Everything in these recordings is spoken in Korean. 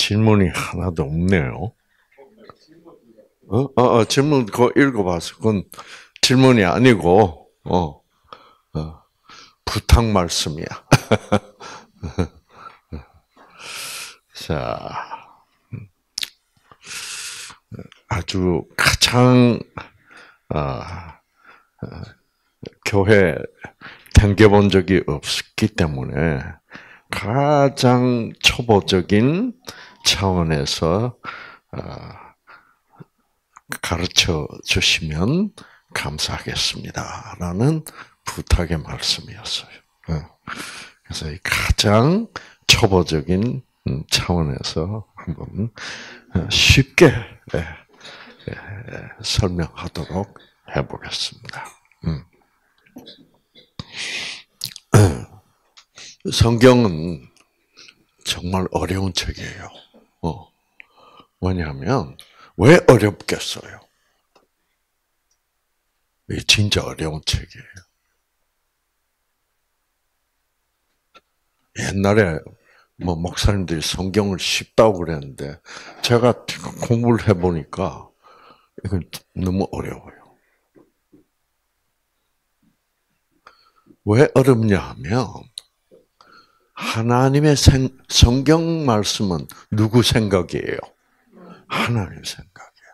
질문이 하나도 없네요. 질문 그거 읽어봐서 그건 질문이 아니고 부탁 말씀이야. 자, 아주 가장 교회 다녀본 적이 없기 때문에 가장 초보적인 차원에서 가르쳐 주시면 감사하겠습니다라는 부탁의 말씀이었어요. 그래서 가장 초보적인 차원에서 한번 쉽게 설명하도록 해보겠습니다. 성경은 정말 어려운 책이에요. 왜냐하면 왜 어렵겠어요? 이 진짜 어려운 책이에요. 옛날에 목사님들이 성경을 쉽다고 그랬는데 제가 공부를 해보니까 이건 너무 어려워요. 왜 어렵냐 하면 하나님의 성경 말씀은 누구 생각이에요? 하나님 생각이에요.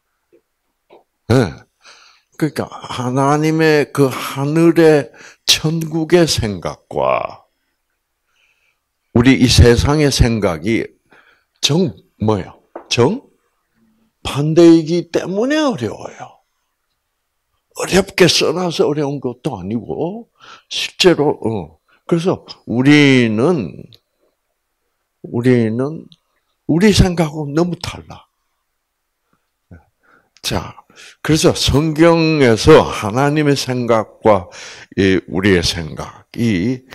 네. 그러니까 하나님의 그 하늘의 천국의 생각과 우리 이 세상의 생각이 반대이기 때문에 어려워요. 어렵게 써놔서 어려운 것도 아니고 실제로 그래서 우리는 우리 생각하고 너무 달라. 자, 그래서 성경에서 하나님의 생각과 우리의 생각이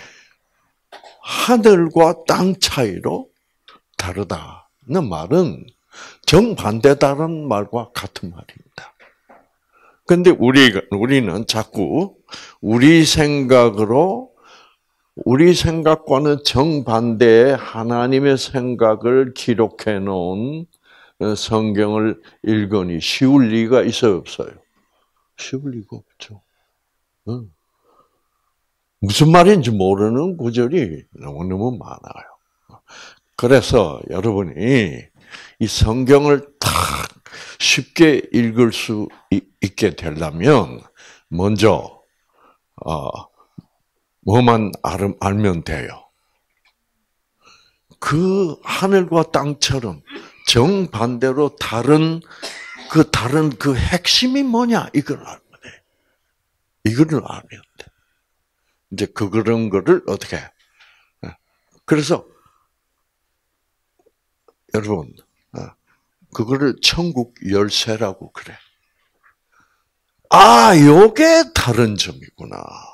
하늘과 땅 차이로 다르다는 말은 정반대다른 말과 같은 말입니다. 그런데 우리는 자꾸 우리 생각과는 정반대의 하나님의 생각을 기록해 놓은 성경을 읽으니 쉬울 리가 있어요, 없어요? 쉬울 리가 없죠. 무슨 말인지 모르는 구절이 너무너무 많아요. 그래서 여러분이 이 성경을 딱 쉽게 읽을 수 있게 되려면 먼저 뭐만 알면 돼요. 그 하늘과 땅처럼 정반대로 다른 그 핵심이 뭐냐 이걸 알면 돼. 이거를 알면 돼. 이제 그런 거를 어떻게 해? 그래서 여러분 그거를 천국 열쇠라고 그래. 요게 다른 점이구나.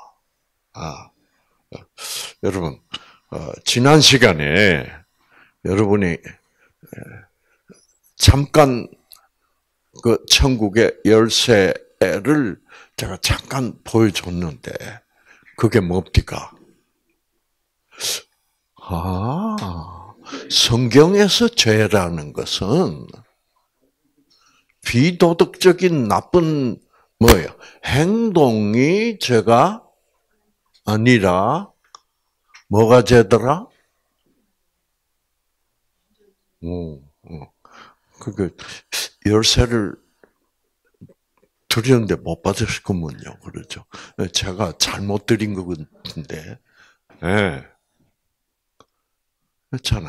여러분 지난 시간에 여러분이 잠깐 그 천국의 열쇠를 제가 잠깐 보여줬는데 그게 뭡니까? 성경에서 죄라는 것은 비도덕적인 나쁜 뭐예요? 행동이 죄가 아니라 뭐가 죄더라? 그게 열쇠를 드렸는데 못 받으실 거면요, 그렇죠? 제가 잘못 드린 것 같은데, 그렇잖아요.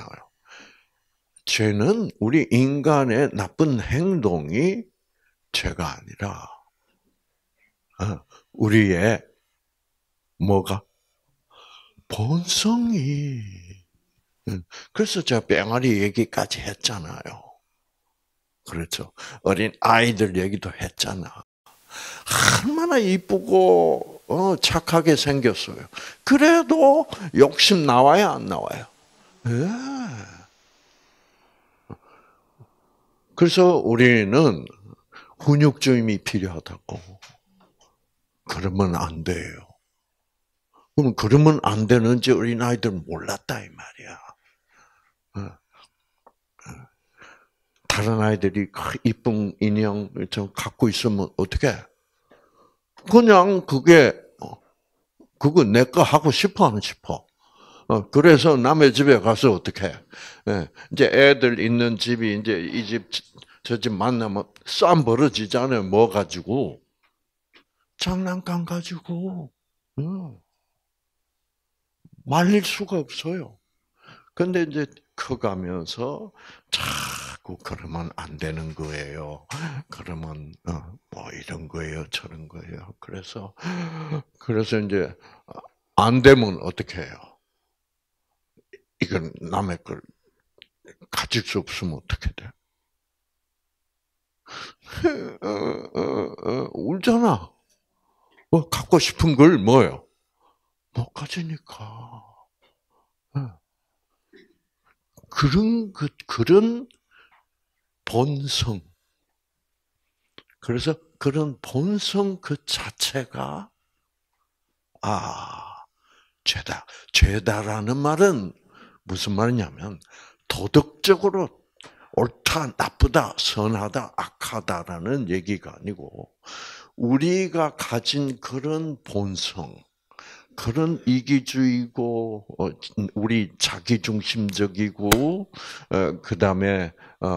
죄는 우리 인간의 나쁜 행동이 죄가 아니라 우리의 뭐가 본성이. 그래서 제가 뺑아리 얘기까지 했잖아요. 그렇죠. 어린 아이들 얘기도 했잖아. 얼마나 이쁘고 착하게 생겼어요. 그래도 욕심 나와요, 안 나와요? 예. 그래서 우리는 훈육주임이 필요하다고. 그러면 안 돼요. 그럼 그러면 안 되는지 어린 아이들은 몰랐다 이 말이야. 다른 아이들이 이쁜 인형 좀 갖고 있으면 어떻게? 그냥 그거 내 거 하고 싶어 안 싶어? 그래서 남의 집에 가서 어떻게? 예, 이제 애들 있는 집이 이제 이 집, 저 집 만나면 싸움 벌어지잖아요. 뭐 가지고? 장난감 가지고. 응. 말릴 수가 없어요. 근데 이제 커가면서 자꾸 그러면 안 되는 거예요. 그러면 뭐 이런 거예요, 저런 거예요. 그래서 이제 안 되면 어떻게 해요? 이건 남의 걸 가질 수 없으면 어떻게 돼? 울잖아. 갖고 싶은 걸 뭐요? 못 가지니까. 그런 본성. 그래서 그런 본성 그 자체가, 아, 죄다. 죄다라는 말은 무슨 말이냐면, 도덕적으로 옳다, 나쁘다, 선하다, 악하다라는 얘기가 아니고, 우리가 가진 그런 본성, 그런 이기주의고, 우리 자기중심적이고, 그 다음에,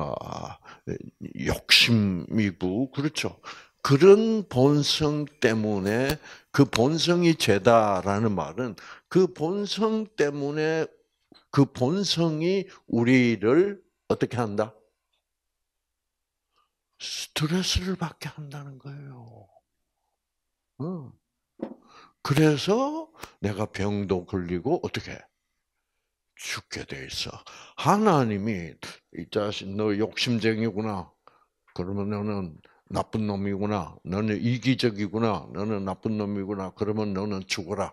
욕심이고, 그렇죠. 그런 본성 때문에, 그 본성이 죄다라는 말은 그 본성 때문에 그 본성이 우리를 어떻게 한다? 스트레스를 받게 한다는 거예요. 어. 그래서 내가 병도 걸리고 어떻게 죽게 돼 있어. 하나님이 이 자식 너 욕심쟁이구나. 그러면 너는 나쁜 놈이구나. 너는 이기적이구나. 너는 나쁜 놈이구나. 그러면 너는 죽어라.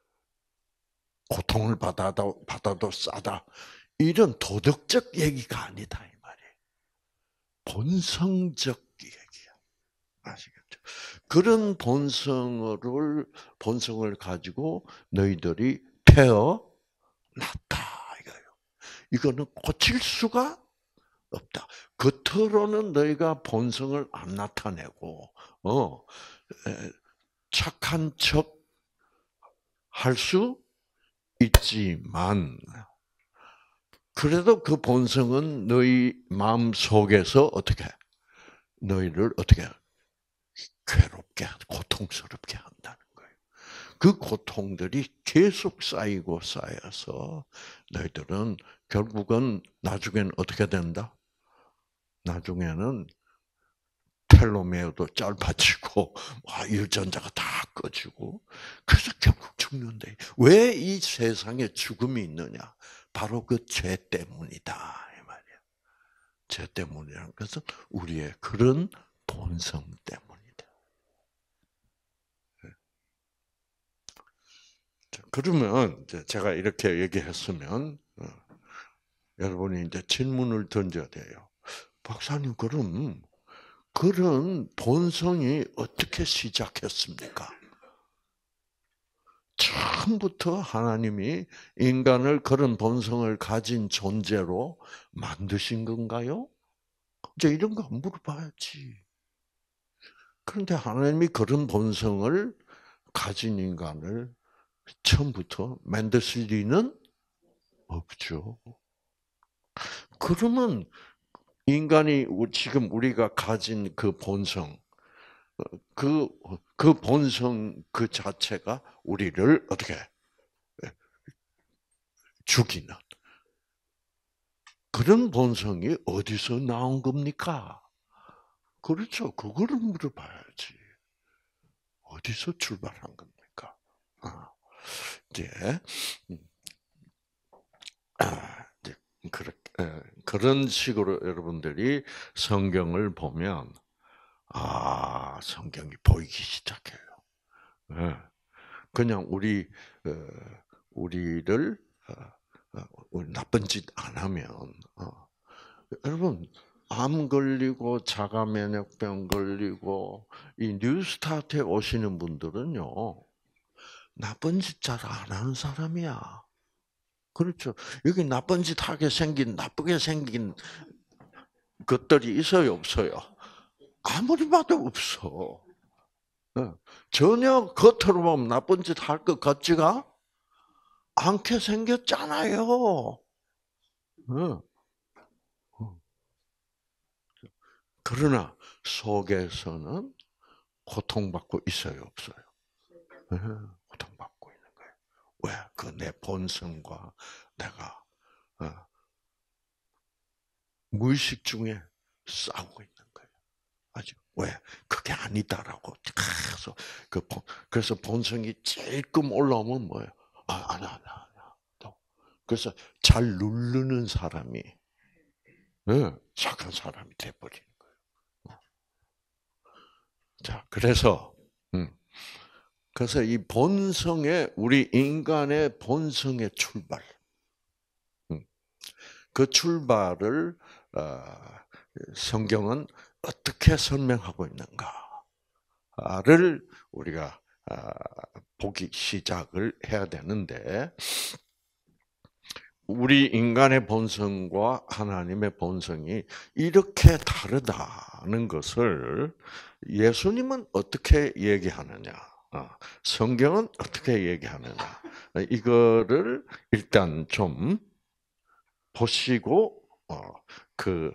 고통을 받아도 싸다. 이런 도덕적 얘기가 아니다 이 말이에요. 본성적 얘기야. 아시겠죠? 그런 본성을 가지고 너희들이 태어났다 이거예요. 이거는 고칠 수가 없다. 겉으로는 너희가 본성을 안 나타내고, 착한 척 할 수 있지만, 그래도 그 본성은 너희 마음 속에서 너희를 괴롭게, 고통스럽게 한다는 거예요. 그 고통들이 계속 쌓이고 쌓여서 너희들은 결국은 나중에는 어떻게 된다? 나중에는 텔로메어도 짧아지고 유전자가 다 꺼지고 그래서 결국 죽는데 왜 이 세상에 죽음이 있느냐? 바로 그 죄 때문이다 이 말이야. 죄 때문이라는 것은 우리의 그런 본성 때문이다. 그러면 제가 이렇게 얘기했으면 여러분이 이제 질문을 던져야 돼요. 박사님, 그런 본성이 어떻게 시작했습니까? 처음부터 하나님이 인간을 그런 본성을 가진 존재로 만드신 건가요? 이제 이런 거 물어봐야지. 그런데 하나님이 그런 본성을 가진 인간을 처음부터 만드실 리는 없죠. 그러면 인간이 지금 우리가 가진 그 본성, 그, 그 본성 그 자체가 우리를 어떻게 죽이는 그런 본성이 어디서 나온 겁니까? 그렇죠. 그거를 물어봐야지. 어디서 출발한 겁니까? 이제, 음, 이제 그런 식으로 여러분들이 성경을 보면, 성경이 보이기 시작해요. 예. 그냥 어, 우리를 나쁜 짓 안 하면, 여러분, 암 걸리고 자가 면역병 걸리고 이 뉴스타트에 오시는 분들은요. 나쁜 짓 잘 안 하는 사람이야. 그렇죠. 여기 나쁜 짓 하게 생긴 나쁘게 생긴 것들이 있어요, 없어요? 아무리 봐도 없어. 전혀 겉으로 보면 나쁜 짓 할 것 같지가 않게 생겼잖아요. 어. 그러나 속에서는 고통받고 있어요, 없어요? 고통받고 있는 거예요. 왜? 그 내 본성과 내가 무의식 중에 싸우고 있는 거예요. 아직 왜? 그게 아니다라고 계속 그래서 본성이 찔끔 올라오면 뭐예요? 아니야. 그래서 잘 누르는 사람이 착한 사람이 돼버리는 거예요. 자, 음, 그래서 이 본성의 우리 인간의 본성의 출발, 음, 그 출발을 성경은 어떻게 설명하고 있는가를 우리가 보기 시작을 해야 되는데, 우리 인간의 본성과 하나님의 본성이 이렇게 다르다는 것을 예수님은 어떻게 얘기하느냐, 성경은 어떻게 얘기하느냐, 이거를 일단 좀 보시고 그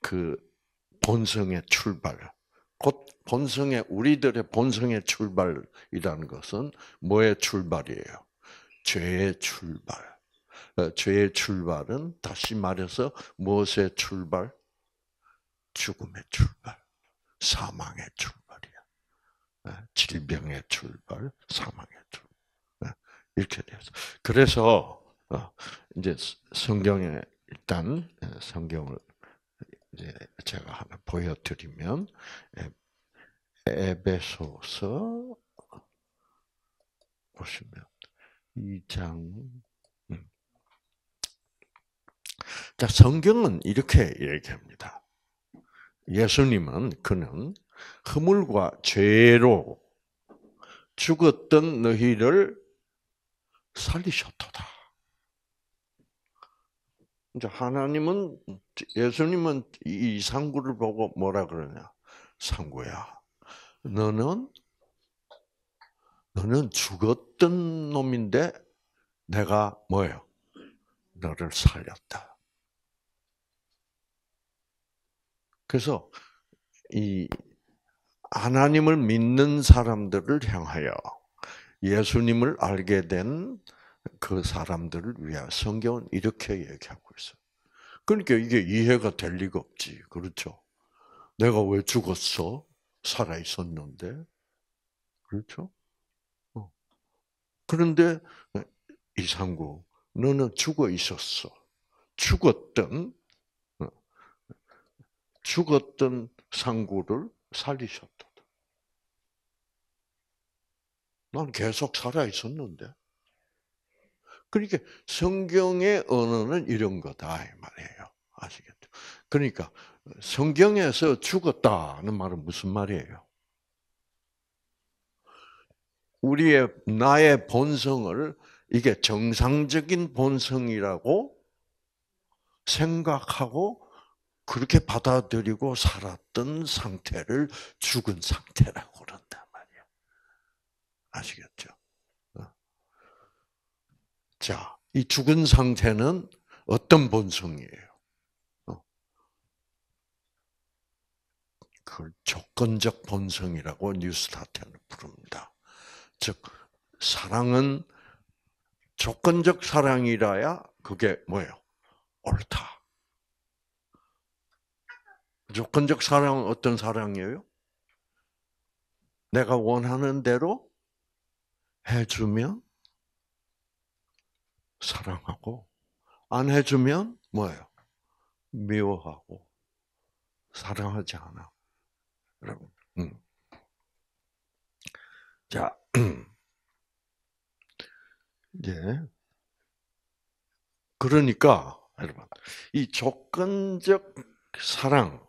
본성의 출발, 곧 우리들의 본성의 출발이라는 것은 뭐의 출발이에요? 죄의 출발. 죄의 출발은 다시 말해서 무엇의 출발? 죽음의 출발, 사망의 출발이야. 질병의 출발, 사망의 출발. 이렇게 돼서. 그래서 이제 성경에 일단 성경을 이제 제가 하나 보여드리면 에베소서 보시면 2장. 자, 성경은 이렇게 얘기합니다. 예수님은 그는 허물과 죄로 죽었던 너희를 살리셨도다. 이제 하나님은, 예수님은 이 상구를 보고 뭐라 그러냐? 상구야, 너는 죽었던 놈인데 내가 뭐예요? 너를 살렸다. 그래서 이 하나님을 믿는 사람들을 향하여 예수님을 알게 된 그 사람들을 위하여 성경은 이렇게 얘기하고 있어요. 그러니까 이게 이해가 될 리가 없지. 그렇죠? 내가 왜 죽었어? 살아 있었는데. 그렇죠? 그런데 이상구, 너는 죽어 있었어. 죽었던 상구를 살리셨다. 난 계속 살아 있었는데. 그러니까 성경의 언어는 이런 거다 이 말이에요. 아시겠죠? 그러니까 성경에서 죽었다는 말은 무슨 말이에요? 나의 본성을 이게 정상적인 본성이라고 생각하고 그렇게 받아들이고 살았던 상태를 죽은 상태라고 그런단 말이에요. 아시겠죠? 자, 이 죽은 상태는 어떤 본성이에요? 그걸 조건적 본성이라고 뉴스타트는 부릅니다. 즉, 사랑은 조건적 사랑이라야 그게 뭐예요? 옳다. 조건적 사랑은 어떤 사랑이에요? 내가 원하는 대로 해주면 사랑하고, 안 해주면 뭐예요? 미워하고, 사랑하지 않아. 여러분. 자, 이제, 그러니까, 여러분, 이 조건적 사랑이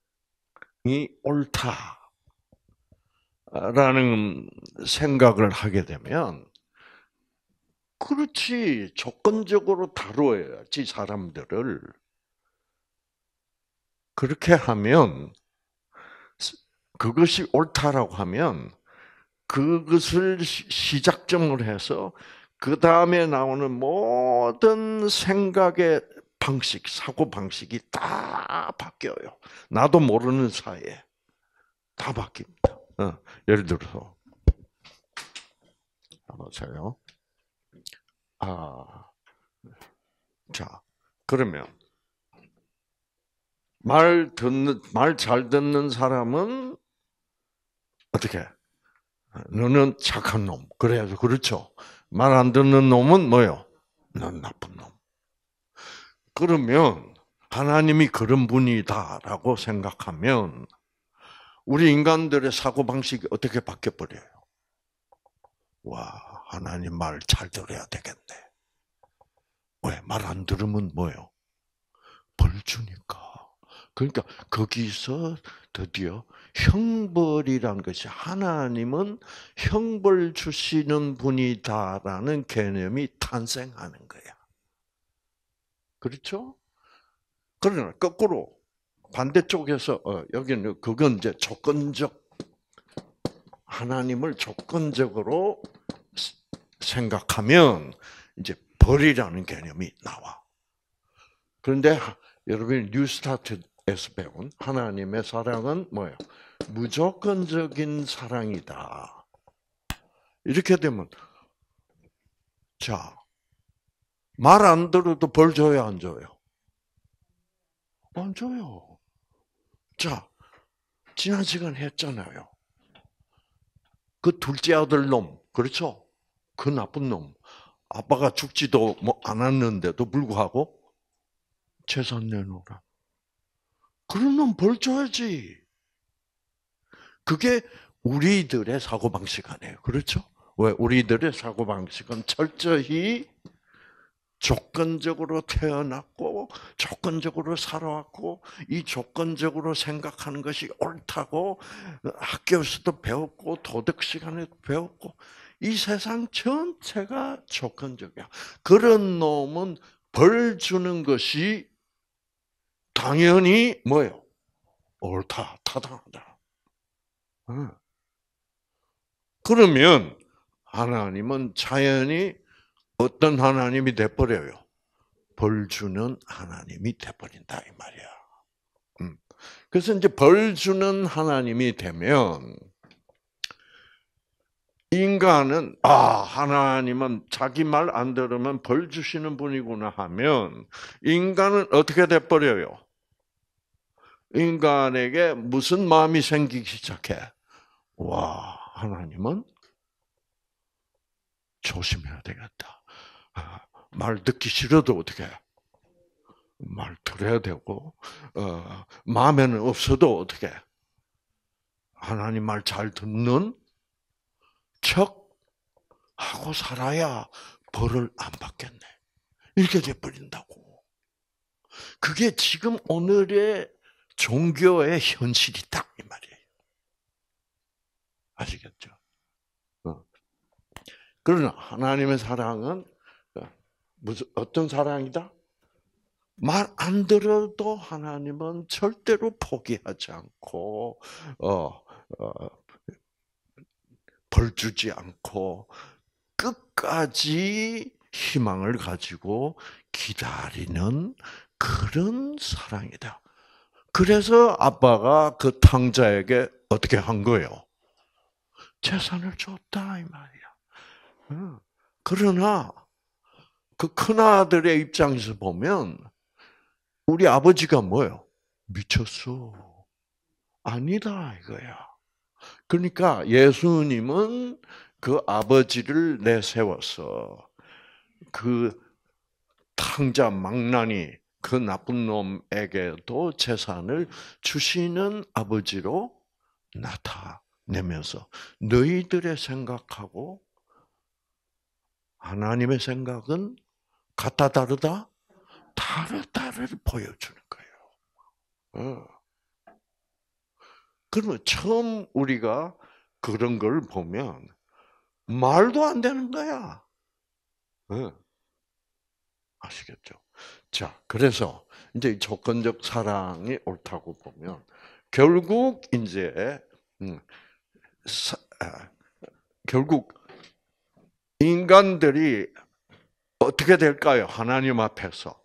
옳다라는 생각을 하게 되면, 그렇지, 조건적으로 다루어야지, 사람들을. 그렇게 하면 그것이 옳다라고 하면 그것을 시작점으로 해서 그 다음에 나오는 모든 생각의 방식, 사고 방식이 다 바뀌어요. 나도 모르는 사이에 다 바뀝니다. 예를 들어서 보세요. 자, 그러면 말 잘 듣는 사람은 어떻게? 너는 착한 놈. 그래야죠. 그렇죠. 말 안 듣는 놈은 뭐요? 넌 나쁜 놈. 그러면 하나님이 그런 분이다라고 생각하면 우리 인간들의 사고방식이 어떻게 바뀌어버려요? 와, 하나님 말 잘 들어야 되겠네. 왜? 말 안 들으면 뭐요? 벌 주니까. 그러니까 거기서 드디어 형벌이란 것이 하나님은 형벌 주시는 분이다라는 개념이 탄생하는 거야. 그렇죠? 그러나 거꾸로 반대쪽에서 여기는 그건 이제 조건적 하나님을 조건적으로 생각하면 이제 벌이라는 개념이 나와. 그런데 여러분이 뉴스타트에서 배운 하나님의 사랑은 뭐예요? 무조건적인 사랑이다. 이렇게 되면 자, 말 안 들어도 벌 줘요, 안 줘요? 안 줘요. 자, 지난 시간 했잖아요. 그 둘째 아들 놈, 그렇죠? 그 나쁜 놈. 아빠가 죽지도 뭐 않았는데도 불구하고 재산 내놓으라. 그런 놈 벌 줘야지. 그게 우리들의 사고방식 아니에요. 그렇죠? 왜? 우리들의 사고방식은 철저히 조건적으로 태어났고, 조건적으로 살아왔고, 이 조건적으로 생각하는 것이 옳다고 학교에서도 배웠고, 도덕 시간에도 배웠고, 이 세상 전체가 조건적이야. 그런 놈은 벌 주는 것이 당연히 뭐예요? 옳다, 타당하다. 그러면 하나님은 자연히 어떤 하나님이 돼버려요? 벌 주는 하나님이 돼버린다 이 말이야. 그래서 이제 벌 주는 하나님이 되면 인간은 하나님은 자기 말 안 들으면 벌 주시는 분이구나 하면 인간은 어떻게 돼버려요? 인간에게 무슨 마음이 생기기 시작해? 와, 하나님은 조심해야 되겠다. 말 듣기 싫어도 어떻게 해? 말 들어야 되고, 마음에는 없어도 어떻게 해? 하나님 말 잘 듣는 척 하고 살아야 벌을 안 받겠네. 이렇게 돼버린다고. 그게 지금 오늘의 종교의 현실이다 이 말이에요. 아시겠죠? 그러나 하나님의 사랑은 무슨 어떤 사랑이다? 말 안 들어도 하나님은 절대로 포기하지 않고 벌 주지 않고 끝까지 희망을 가지고 기다리는 그런 사랑이다. 그래서 아빠가 그 탕자에게 어떻게 한 거예요? 재산을 줬다 이 말이야. 그러나 그 큰아들의 입장에서 보면 우리 아버지가 뭐예요? 미쳤어. 아니다 이거야. 그러니까 예수님은 그 아버지를 내세워서 그 탕자 망나니 그 나쁜 놈에게도 재산을 주시는 아버지로 나타내면서 너희들의 생각하고 하나님의 생각은 같다 다르다? 다르다를 보여주는 거예요. 그러면 처음 우리가 그런 걸 보면 말도 안 되는 거야. 아시겠죠? 자, 그래서 이제 조건적 사랑이 옳다고 보면 결국 이제 사, 아, 결국 인간들이 어떻게 될까요? 하나님 앞에서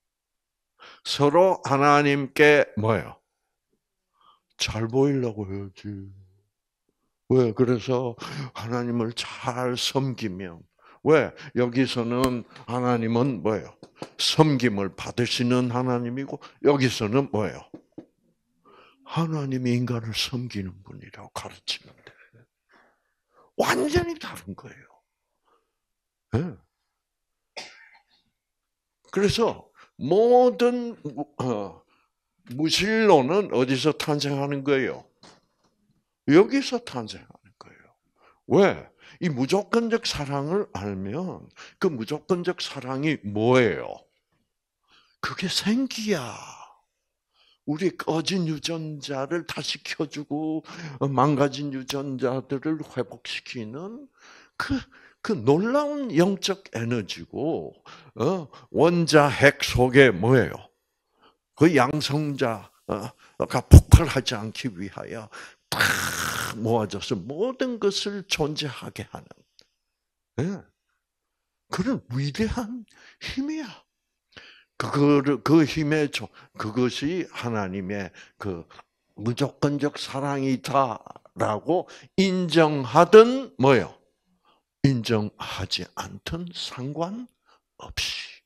서로 하나님께 뭐예요? 잘 보이려고 해야지. 왜? 그래서 하나님을 잘 섬기면 왜? 여기서는 하나님은 뭐예요? 섬김을 받으시는 하나님이고 여기서는 뭐예요? 하나님이 인간을 섬기는 분이라고 가르치는데 완전히 다른 거예요. 네. 그래서 모든 무신론은 어디서 탄생하는 거예요? 여기서 탄생하는 거예요. 왜? 이 무조건적 사랑을 알면 그 무조건적 사랑이 뭐예요? 그게 생기야. 우리 꺼진 유전자를 다시 켜주고 망가진 유전자들을 회복시키는 그 놀라운 영적 에너지고 원자 핵 속에 뭐예요? 그 양성자가 폭발하지 않기 위하여 다 모아져서 모든 것을 존재하게 하는 그런 위대한 힘이야. 그 힘의 그것이 하나님의 그 무조건적 사랑이다라고 인정하든 뭐요? 인정하지 않든 상관없이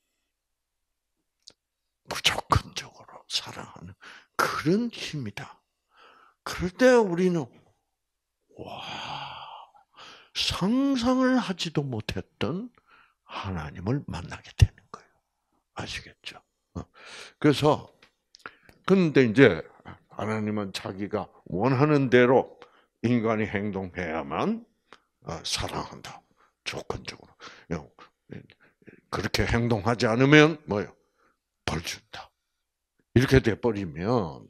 무조건적으로 사랑하는 그런 힘이다. 그럴 때 우리는 와 상상을 하지도 못했던 하나님을 만나게 되는 거예요. 아시겠죠? 그래서 근데 이제 하나님은 자기가 원하는 대로 인간이 행동해야만 사랑한다. 조건적으로. 그렇게 행동하지 않으면 뭐요? 벌 준다. 이렇게 돼 버리면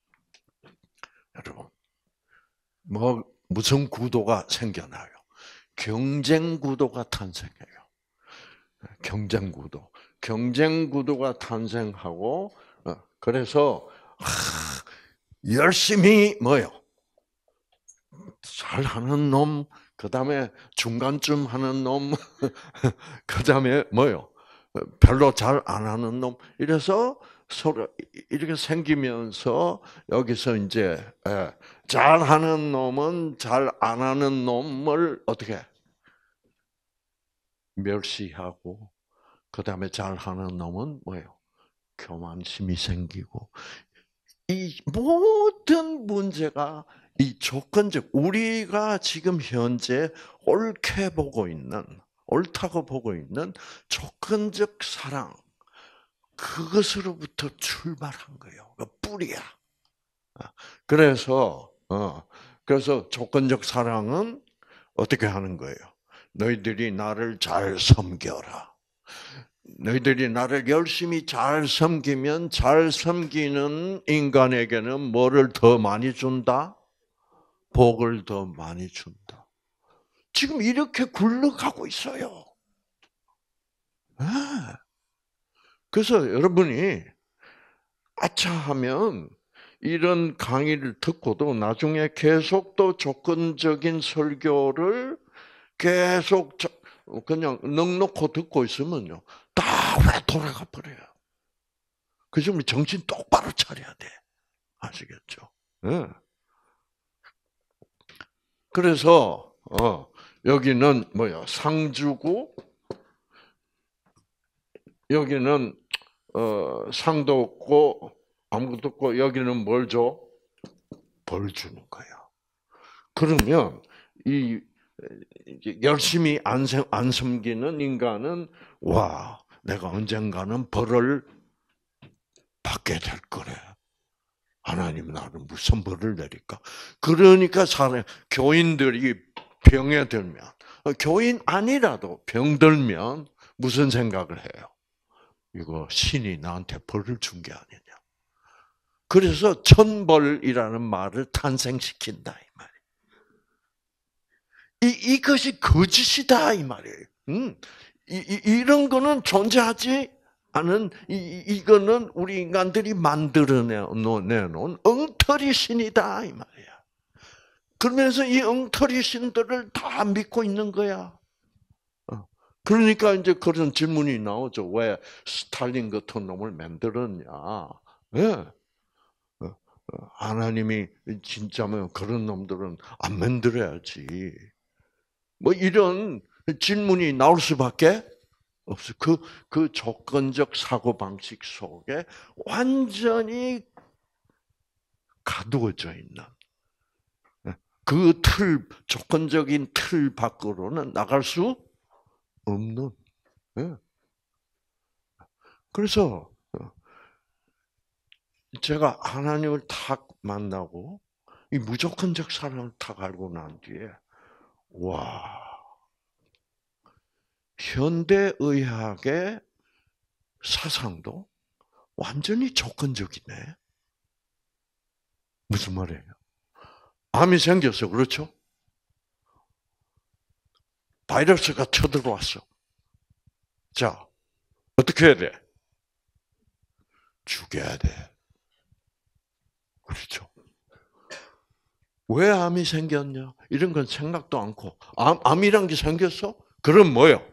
여러분 무슨 구도가 생겨나요? 경쟁 구도가 탄생해요. 경쟁 구도. 경쟁 구도가 탄생하고 그래서 열심히 뭐요? 잘하는 놈, 그다음에 중간쯤 하는 놈, 그다음에 뭐요? 별로 잘 안 하는 놈. 이래서 서로 이렇게 생기면서 여기서 이제 잘하는 놈은 잘 안 하는 놈을 어떻게 멸시하고 그다음에 잘하는 놈은 뭐예요? 교만심이 생기고 이 모든 문제가 이 조건적 우리가 지금 현재 옳게 보고 있는 옳다고 보고 있는 조건적 사랑 그것으로부터 출발한 거예요. 그 뿌리야. 그래서 조건적 사랑은 어떻게 하는 거예요? 너희들이 나를 잘 섬겨라. 너희들이 나를 열심히 잘 섬기면 잘 섬기는 인간에게는 뭐를 더 많이 준다? 복을 더 많이 준다. 지금 이렇게 굴러가고 있어요. 그래서 여러분이 아차하면 이런 강의를 듣고도 나중에 계속 또 조건적인 설교를 계속 그냥 넋놓고 듣고 있으면요. 다 왜 돌아가 버려요. 그래서 우리 정신 똑바로 차려야 돼. 아시겠죠? 네. 그래서 여기는 뭐야? 상주고 여기는 상도 없고 아무것도 없고 여기는 뭘 줘? 벌 주는 거야. 그러면 이 열심히 안 섬기는 인간은 와 내가 언젠가는 벌을 받게 될 거래. 하나님 나는 무슨 벌을 내릴까? 그러니까 교인들이 병에 들면 교인 아니라도 병 들면 무슨 생각을 해요? 이거 신이 나한테 벌을 준 게 아니냐. 그래서 천벌이라는 말을 탄생시킨다 이 말이에요. 이것이 거짓이다 이 말이에요. 이런 거는 존재하지 하는 이거는 우리 인간들이 만들어내놓은 엉터리 신이다 이 말이야. 그러면서 이 엉터리 신들을 다 믿고 있는 거야. 그러니까 이제 그런 질문이 나오죠. 왜 스탈린 같은 놈을 만들었냐? 예. 하나님이 진짜면 그런 놈들은 안 만들어야지. 뭐 이런 질문이 나올 수밖에 없어. 그 조건적 사고 방식 속에 완전히 가두어져 있는 그 조건적인 틀 밖으로는 나갈 수 없는. 그래서 제가 하나님을 탁 만나고 이 무조건적 사랑을 탁 알고 난 뒤에 와, 현대의학의 사상도 완전히 조건적이네. 무슨 말이에요? 암이 생겼어, 그렇죠? 바이러스가 쳐들어왔어. 자, 어떻게 해야 돼? 죽여야 돼. 그렇죠? 왜 암이 생겼냐? 이런 건 생각도 않고. 암이란 게 생겼어? 그럼 뭐요?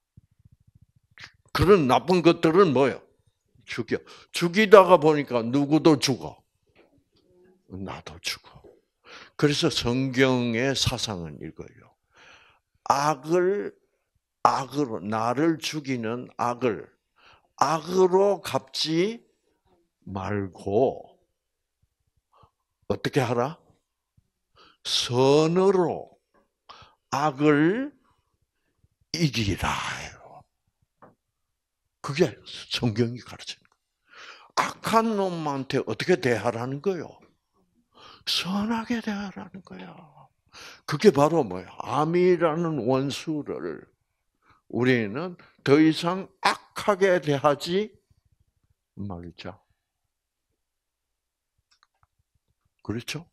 그런 나쁜 것들은 뭐요? 죽여. 죽이다가 보니까 누구도 죽어. 나도 죽어. 그래서 성경의 사상은 이거예요. 악으로, 나를 죽이는 악으로 갚지 말고, 어떻게 하라? 선으로 악을 이기라. 그게 성경이 가르치는 거예요. 악한 놈한테 어떻게 대하라는 거예요? 선하게 대하라는 거야. 그게 바로 뭐야? 암이라는 원수를 우리는 더 이상 악하게 대하지 말자. 그렇죠?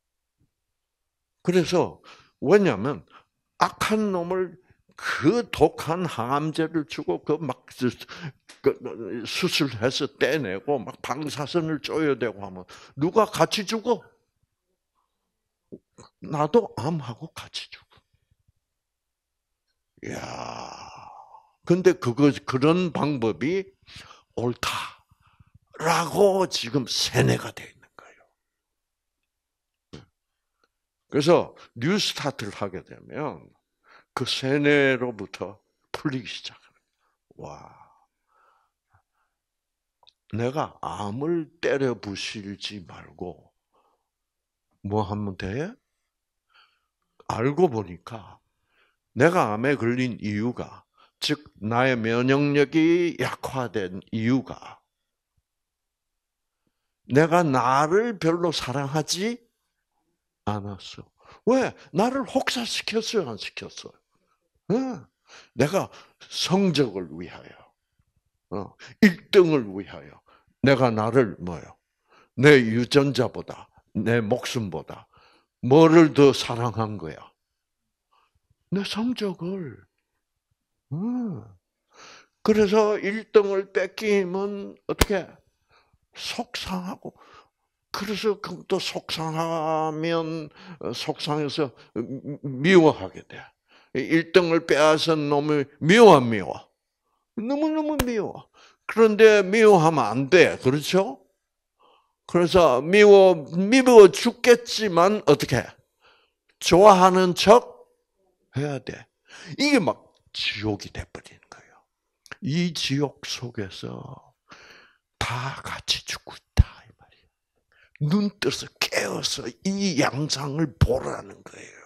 그래서 왜냐하면 악한 놈을 그 독한 항암제를 주고 막 수술해서 떼내고 막 방사선을 쪼여야 되고 하면 누가 같이 죽어? 나도 암하고 같이 죽어. 이야. 근데 그런 방법이 옳다라고 지금 세뇌가 되어 있는 거예요. 그래서 뉴스타트를 하게 되면 그 세뇌로부터 풀리기 시작해요. 와. 내가 암을 때려 부실지 말고 뭐 하면 돼? 알고 보니까 내가 암에 걸린 이유가, 즉 나의 면역력이 약화된 이유가 내가 나를 별로 사랑하지 않았어. 왜? 나를 혹사시켰어요, 안 시켰어요? 내가 성적을 위하여, 1등을 위하여 내가 나를 뭐요? 내 유전자보다, 내 목숨보다 뭐를 더 사랑한 거야? 내 성적을. 그래서 1등을 뺏기면 어떻게? 속상하고. 그래서 또 속상하면 속상해서 미워하게 돼. 1등을 빼앗은 놈을 미워 안 미워? 너무너무 미워. 그런데 미워하면 안 돼. 그렇죠? 그래서 미워 죽겠지만 어떻게? 좋아하는 척 해야 돼. 이게 막 지옥이 돼버리는 거예요. 이 지옥 속에서 다 같이 죽고 있다 이 말이에요. 눈 떠서 깨어서 이 양상을 보라는 거예요.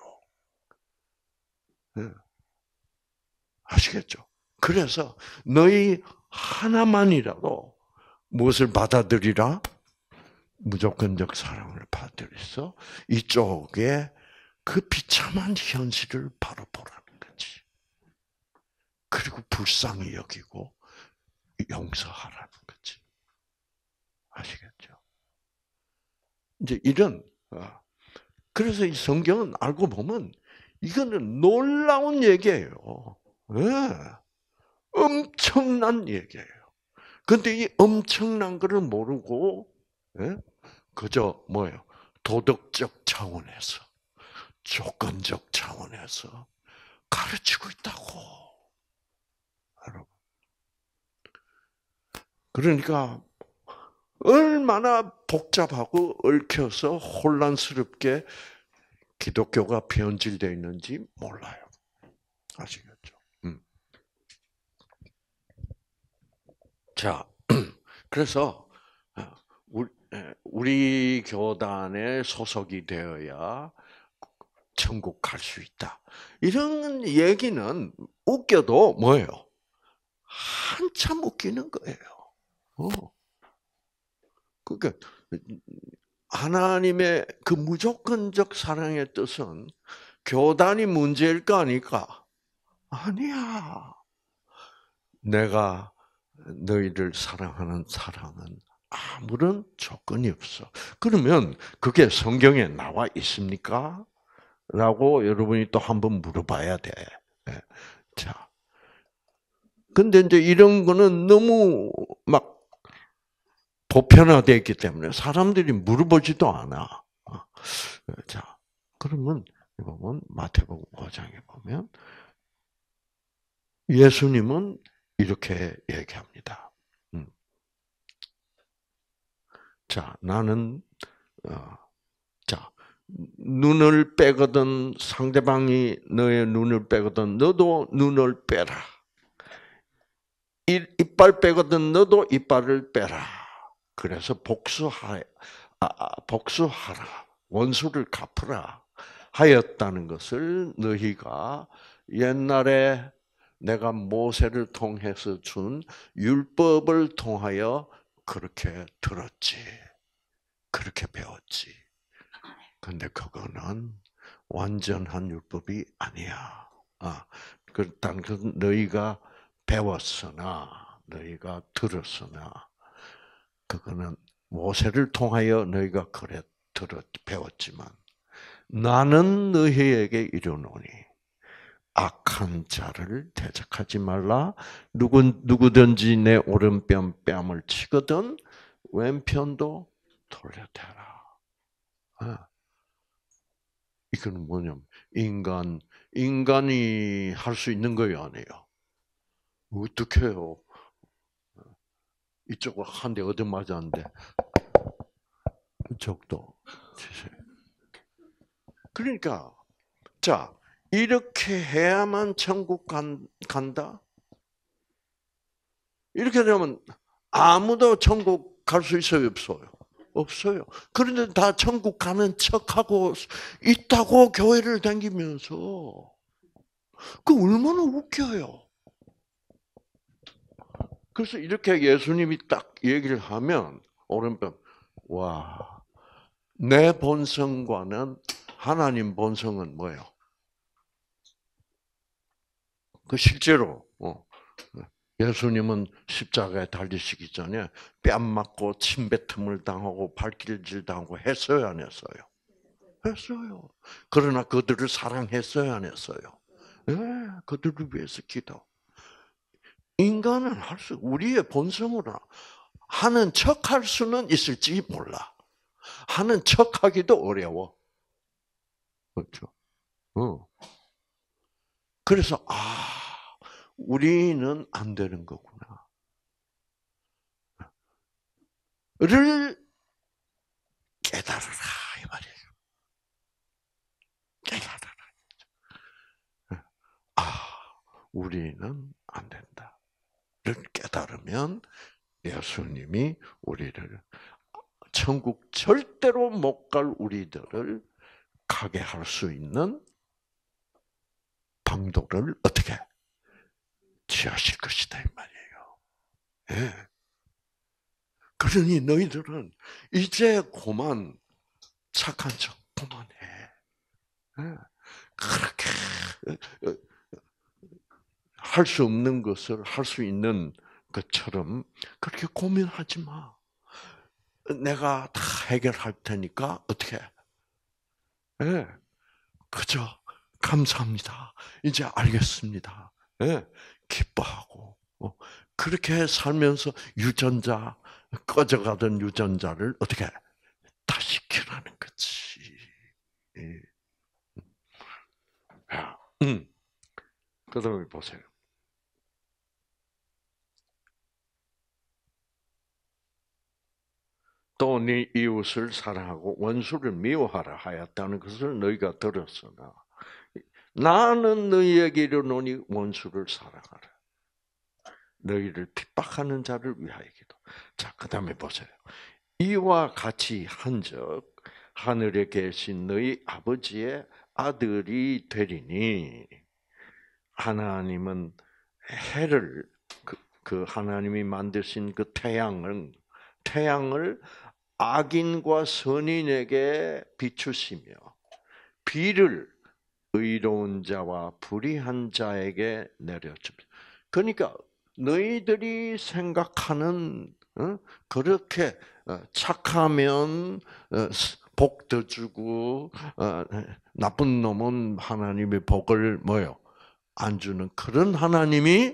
아시겠죠? 그래서 너희 하나만이라도 무엇을 받아들이라? 무조건적 사랑을 받아들여서 이쪽에 그 비참한 현실을 바로 보라는 거지. 그리고 불쌍히 여기고 용서하라는 거지. 아시겠죠? 이제 그래서 이 성경은 알고 보면 이거는 놀라운 얘기예요. 네. 엄청난 얘기예요. 근데 이 엄청난 거를 모르고, 예? 그저 뭐예요? 도덕적 차원에서, 조건적 차원에서 가르치고 있다고. 여러분. 그러니까 얼마나 복잡하고 얽혀서 혼란스럽게 기독교가 변질되어 있는지 몰라요. 아시겠죠? 자, 그래서 우리 교단에 소속이 되어야 천국 갈 수 있다. 이런 얘기는 웃겨도 뭐예요? 한참 웃기는 거예요. 그러니까 하나님의 그 무조건적 사랑의 뜻은 교단이 문제일까 아닐까? 아니야. 내가 너희를 사랑하는 사랑은 아무런 조건이 없어. 그러면 그게 성경에 나와 있습니까? 라고 여러분이 또 한번 물어봐야 돼. 자. 근데 이제 이런 거는 너무 막 보편화되어 있기 때문에 사람들이 물어보지도 않아. 자, 그러면 보면 마태복음 5장에 보면 예수님은 이렇게 얘기합니다. 자, 나는 자, 눈을 빼거든 상대방이 너의 눈을 빼거든 너도 눈을 빼라. 이빨 빼거든 너도 이빨을 빼라. 그래서 복수하라. 원수를 갚으라. 하였다는 것을 너희가 옛날에 내가 모세를 통해서 준 율법을 통하여 그렇게 들었지. 그렇게 배웠지. 근데 그거는 완전한 율법이 아니야. 일단 그 너희가 배웠으나, 너희가 들었으나, 그거는 모세를 통하여 너희가 그래 배웠지만, 나는 너희에게 이르노니 악한 자를 대적하지 말라. 누구든지 내 오른편 뺨을 치거든 왼편도 돌려대라. 이거는 뭐냐면 인간이 할 수 있는 거예요, 아니에요? 어떻게 해요? 이쪽으로 한 대 얻어 맞았는데 이쪽도. 그러니까 자, 이렇게 해야만 천국 간다? 이렇게 되면 아무도 천국 갈 수 있어요, 없어요? 없어요. 그런데 다 천국 가는 척하고 있다고 교회를 다니면서 그 얼마나 웃겨요. 그래서 이렇게 예수님이 딱 얘기를 하면 오른편 와, 내 본성과는 하나님 본성은 뭐예요? 그 실제로 예수님은 십자가에 달리시기 전에 뺨 맞고 침뱉음을 당하고 발길질 당하고 했어요, 안 했어요? 했어요. 그러나 그들을 사랑했어요, 안 했어요? 예, 그들을 위해서 기도. 인간은 우리의 본성으로 하는 척할 수는 있을지 몰라. 하는 척하기도 어려워. 그렇죠? 그래서 우리는 안 되는 거구나. 를 깨달으라 이 말이에요. 깨달으라. 우리는 안 된다. 를 깨달으면 예수님이 우리를 천국 절대로 못 갈 우리들을 가게 할 수 있는 방도를 어떻게 취하실 것이다 이 말이에요. 예. 그러니 너희들은 이제 그만 착한 척 그만해. 예. 그렇게 할 수 없는 것을 할 수 있는 것처럼 그렇게 고민하지 마. 내가 다 해결할 테니까 어떻게? 예. 그저 감사합니다. 이제 알겠습니다. 예. 기뻐하고 그렇게 살면서 유전자, 꺼져가던 유전자를 어떻게 다시 켜라는 거지. 예. 야, 그다음에 보세요. 또 네 이웃을 사랑하고 원수를 미워하라 하였다는 것을 너희가 들었으나 나는 너희에게 이르노니 원수를 사랑하라. 너희를 핍박하는 자를 위하여기도. 자, 그다음에 보세요. 이와 같이 한즉 하늘에 계신 너희 아버지의 아들이 되리니 하나님은 해를 그 하나님이 만드신 그 태양을 악인과 선인에게 비추시며 비를 의로운 자와 불의한 자에게 내려줍니다. 그러니까 너희들이 생각하는 그렇게 착하면 복도 주고 나쁜 놈은 하나님의 복을 뭐요? 안 주는 그런 하나님이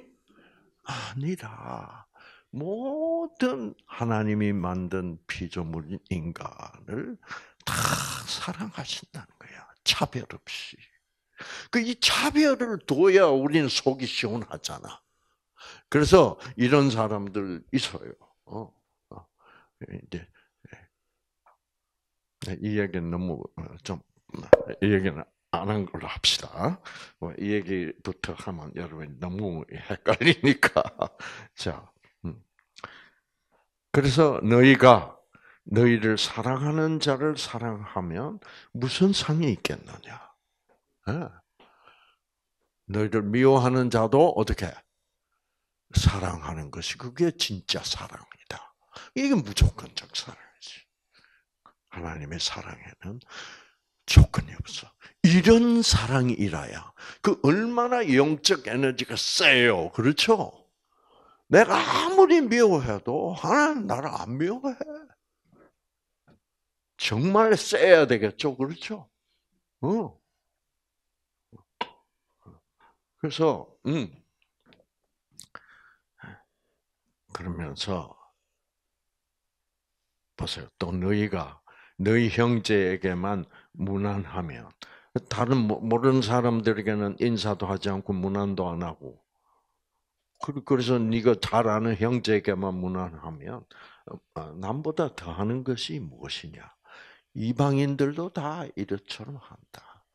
아니라 모든 하나님이 만든 피조물인 인간을 다 사랑하신다는 거야. 차별 없이. 이 차별을 둬야 우리는 속이 시원하잖아. 그래서 이런 사람들 있어요. 이제 이 얘기는 너무 이 얘기는 안 한 걸로 합시다. 이 얘기부터 하면 여러분 너무 헷갈리니까. 자, 그래서 너희를 사랑하는 자를 사랑하면 무슨 상이 있겠느냐? 너희를 미워하는 자도 어떻게 사랑하는 것이 그게 진짜 사랑이다. 이게 무조건적 사랑이지. 하나님의 사랑에는 조건이 없어. 이런 사랑이라야 그 얼마나 영적 에너지가 세요. 그렇죠? 내가 아무리 미워해도 하나님 나를 안 미워해. 정말 세야 되겠죠. 그렇죠? 그래서 그러면서 보세요. 또 너희 형제에게만 무난하면 다른 모르는 사람들에게는 인사도 하지 않고 무난도 안 하고 그래서 네가 잘 아는 형제에게만 무난하면 남보다 더하는 것이 무엇이냐? 이방인들도 다 이렇처럼 한다.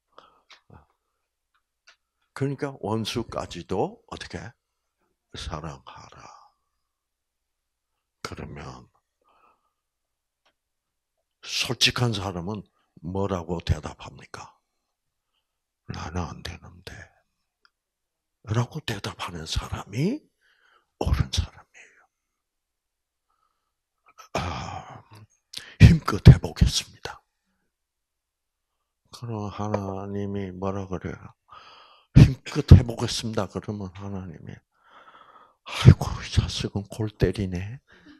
그러니까 원수까지도 어떻게 사랑하라. 그러면 솔직한 사람은 뭐라고 대답합니까? 나는 안 되는데. 라고 대답하는 사람이 옳은 사람이에요. 힘껏 해보겠습니다. 그럼 하나님이 뭐라 그래요? 힘껏 해보겠습니다. 그러면 하나님이 아이고 이 자식은 골 때리네.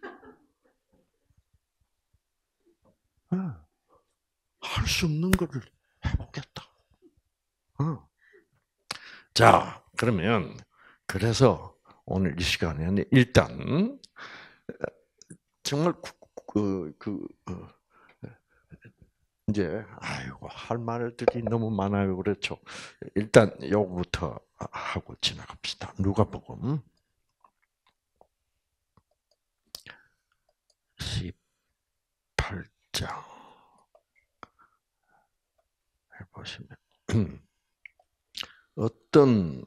할 수 없는 거를 해보겠다. 자, 그러면 그래서 오늘 이 시간에는 일단 정말 이제 아이고 할 말들이 너무 많아요. 그렇죠? 일단 요거부터 하고 지나갑시다. 누가복음 18장 해보시면 어떤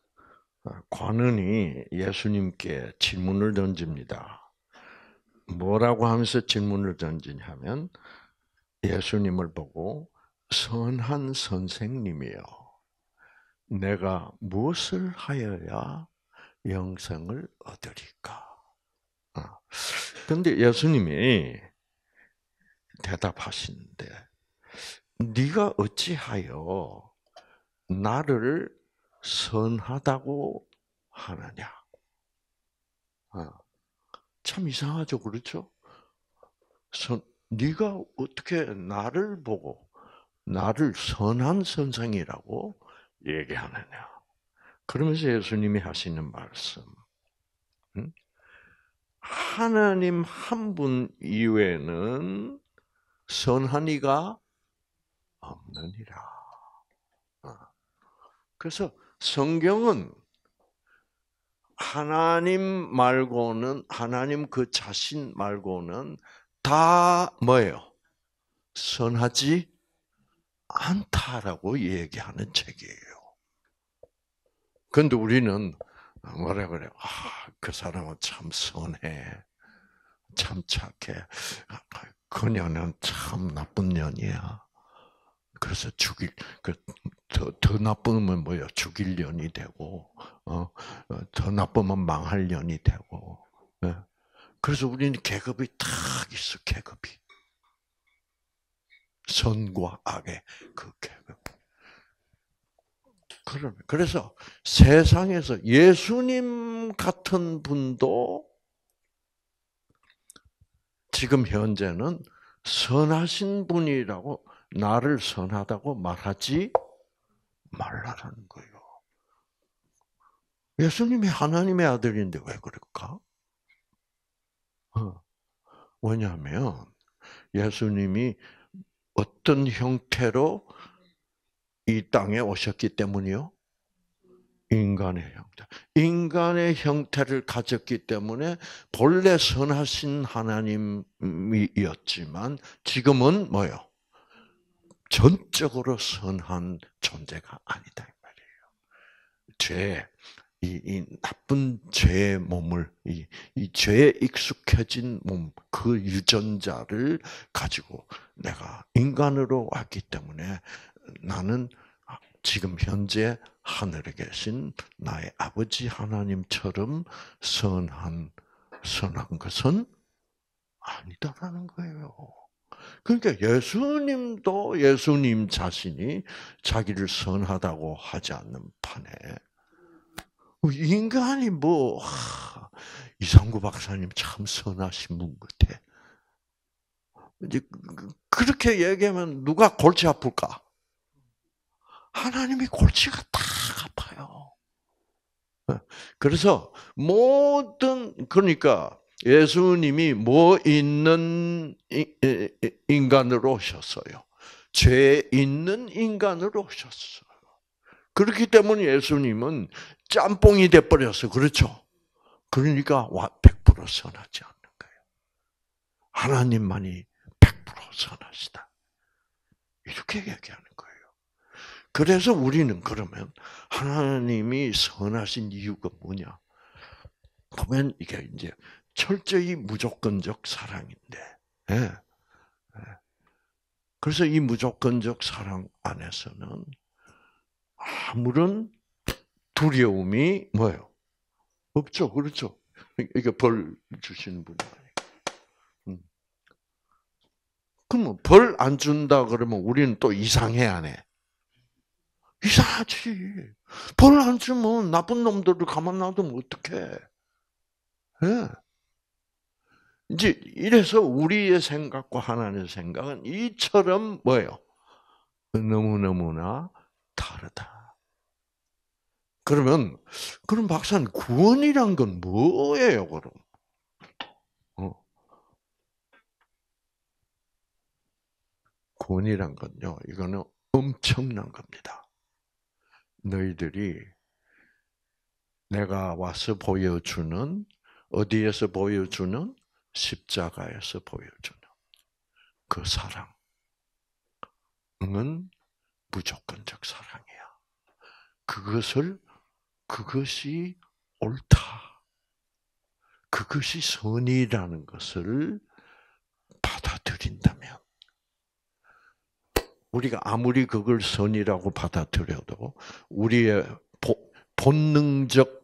관원이 예수님께 질문을 던집니다. 뭐라고 하면서 질문을 던지냐면 예수님을 보고 선한 선생님이여 내가 무엇을 하여야 영생을 얻으리까? 그런데 예수님이 대답하시는데 네가 어찌하여 나를 선하다고 하느냐? 참 이상하죠, 그렇죠? 네가 어떻게 나를 보고 나를 선한 선생이라고 얘기하느냐? 그러면서 예수님이 하시는 말씀. 응? 하나님 한 분 이외에는 선한 이가 없느니라. 그래서 성경은 하나님 말고는, 하나님 그 자신 말고는 다 뭐예요? 선하지 않다라고 얘기하는 책이에요. 그런데 우리는 뭐라 그래요? 그 사람은 참 선해. 참 착해. 그녀는 참 나쁜 년이야. 그래서 더 나쁘면 뭐야? 죽일 년이 되고, 더 나쁘면 망할 년이 되고. 예. 그래서 우리는 계급이 딱 있어, 계급이. 선과 악의 그 계급. 그래서 세상에서 예수님 같은 분도 지금 현재는 선하신 분이라고 나를 선하다고 말하지 말라라는 거예요. 예수님이 하나님의 아들인데 왜 그럴까? 왜냐하면 예수님이 어떤 형태로 이 땅에 오셨기 때문이요. 인간의 형태. 인간의 형태를 가졌기 때문에 본래 선하신 하나님이었지만 지금은 뭐요? 전적으로 선한 존재가 아니다 이 말이에요. 이 나쁜 죄의 몸을 이 죄에 익숙해진 몸, 그 유전자를 가지고 내가 인간으로 왔기 때문에 나는 지금 현재 하늘에 계신 나의 아버지 하나님처럼 선한 것은 아니다라는 거예요. 그러니까 예수님도 예수님 자신이 자기를 선하다고 하지 않는 판에 인간이 이상구 박사님 참 선하신 분 같아. 이제 그렇게 얘기하면 누가 골치 아플까? 하나님이 골치가 다 아파요. 그래서 그러니까 예수님이 뭐 있는 인간으로 오셨어요. 죄 있는 인간으로 오셨어요. 그렇기 때문에 예수님은 짬뽕이 돼버렸어. 그렇죠? 그러니까 100% 선하지 않는 거예요. 하나님만이 100% 선하시다. 이렇게 얘기하는 거예요. 그래서 우리는 그러면 하나님이 선하신 이유가 뭐냐? 보면 이게 이제 철저히 무조건적 사랑인데, 예. 예. 그래서 이 무조건적 사랑 안에서는 아무런 두려움이 뭐예요? 없죠. 그렇죠. 이게 벌 주시는 분이 아니에요. 그러면 벌 안 준다 그러면 우리는 또 이상해 안 해? 이상하지. 벌 안 주면 나쁜 놈들을 가만 놔두면 어떡해. 예. 이제 이래서 우리의 생각과 하나님의 생각은 이처럼 뭐예요? 너무너무나 다르다. 그럼 박사님 구원이란 건 뭐예요, 그럼? 구원이란 건요, 이거는 엄청난 겁니다. 너희들이 내가 와서 보여주는, 어디에서 보여주는? 십자가에서 보여주는 그 사랑은 무조건적 사랑이야. 그것이 옳다. 그것이 선이라는 것을 받아들인다면, 우리가 아무리 그걸 선이라고 받아들여도 우리의 본능적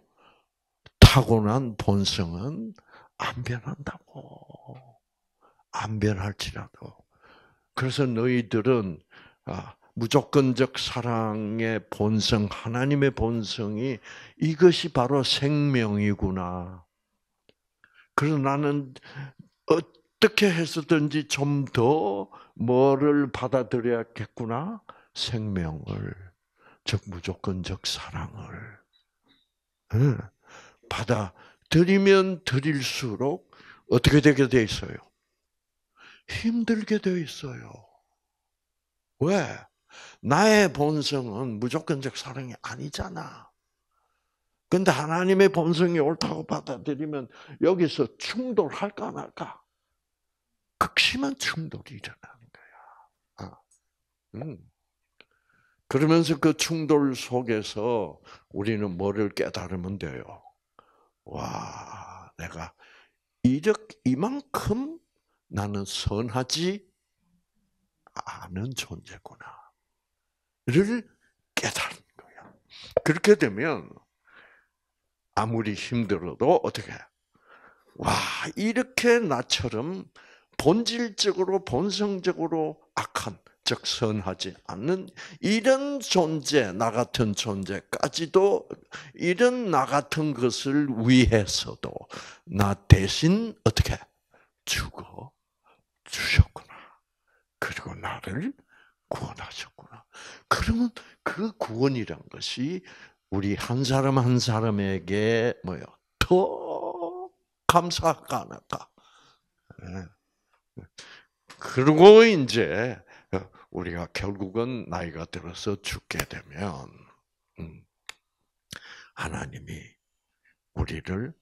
타고난 본성은 안 변한다고. 안 변할지라도. 그래서 너희들은 무조건적 사랑의 본성, 하나님의 본성이 이것이 바로 생명이구나. 그래서 나는 어떻게 해서든지 좀 더 뭐를 받아들여야겠구나? 생명을, 즉 무조건적 사랑을 받아들여야 드리면 드릴수록 어떻게 되게 돼 있어요? 힘들게 돼 있어요. 왜? 나의 본성은 무조건적 사랑이 아니잖아. 근데 하나님의 본성이 옳다고 받아들이면 여기서 충돌할까 말까? 극심한 충돌이 일어나는 거야. 음. 그러면서 그 충돌 속에서 우리는 뭐를 깨달으면 돼요? 와, 내가 이만큼 나는 선하지 않은 존재구나. 를 깨달은 거야. 그렇게 되면 아무리 힘들어도 어떻게? 와, 이렇게 나처럼 본질적으로 본성적으로 악한, 즉 선하지 않는 이런 존재, 나 같은 존재까지도 이런 나 같은 것을 위해서도 나 대신 어떻게 죽어 주셨구나. 그리고 나를 구원하셨구나. 그러면 그 구원이란 것이 우리 한 사람 한 사람에게 뭐요? 더 감사할까 안 할까? 그리고 이제 우리가 결국은 나이가 들어서 죽게 되면 하나님이 우리를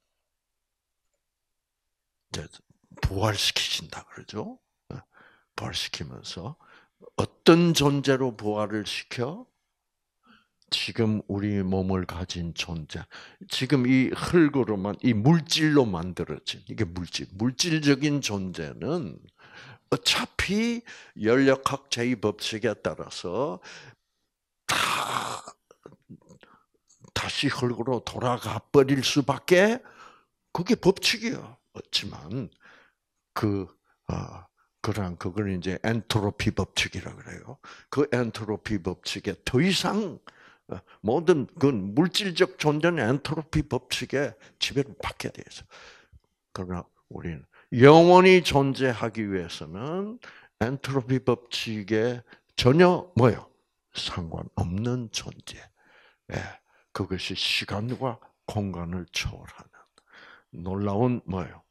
이제 부활시키신다 그러죠. 부활시키면서 어떤 존재로 부활을 시켜? 지금 우리 몸을 가진 존재. 지금 이 흙으로만, 이 물질로 만들어진, 이게 물질적인 존재는 어차피 열역학 제2법칙에 따라서 다 다시 흙으로 돌아가 버릴 수밖에 그게 법칙이에요. 없지만 그걸 이제 엔트로피 법칙이라 그래요. 그 엔트로피 법칙에 더 이상 모든 그 물질적 존재는 엔트로피 법칙에 지배를 받게 돼 있어. 그러나 우리는 영원히 존재하기 위해서는 엔트로피 법칙에 전혀 뭐요? 상관없는 존재. 그것이 시간과 공간을 초월하는 놀라운 뭐요?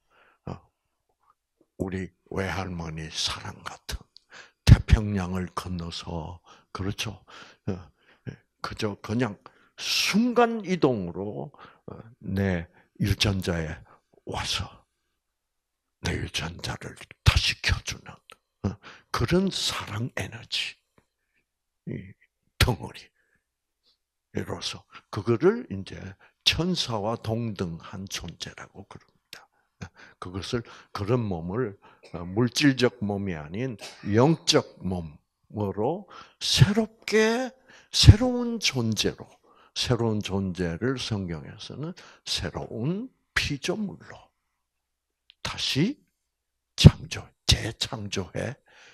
우리 외할머니 사랑 같은 태평양을 건너서 그렇죠. 그저 그냥 순간 이동으로 내 유전자에 와서 내 유전자를 다시 켜주는 그런 사랑 에너지 덩어리로서 그거를 이제 천사와 동등한 존재라고 그럽니다. 그것을 그런 몸을 물질적 몸이 아닌 영적 몸으로 새로운 존재를 성경에서는 새로운 피조물로 다시 재창조해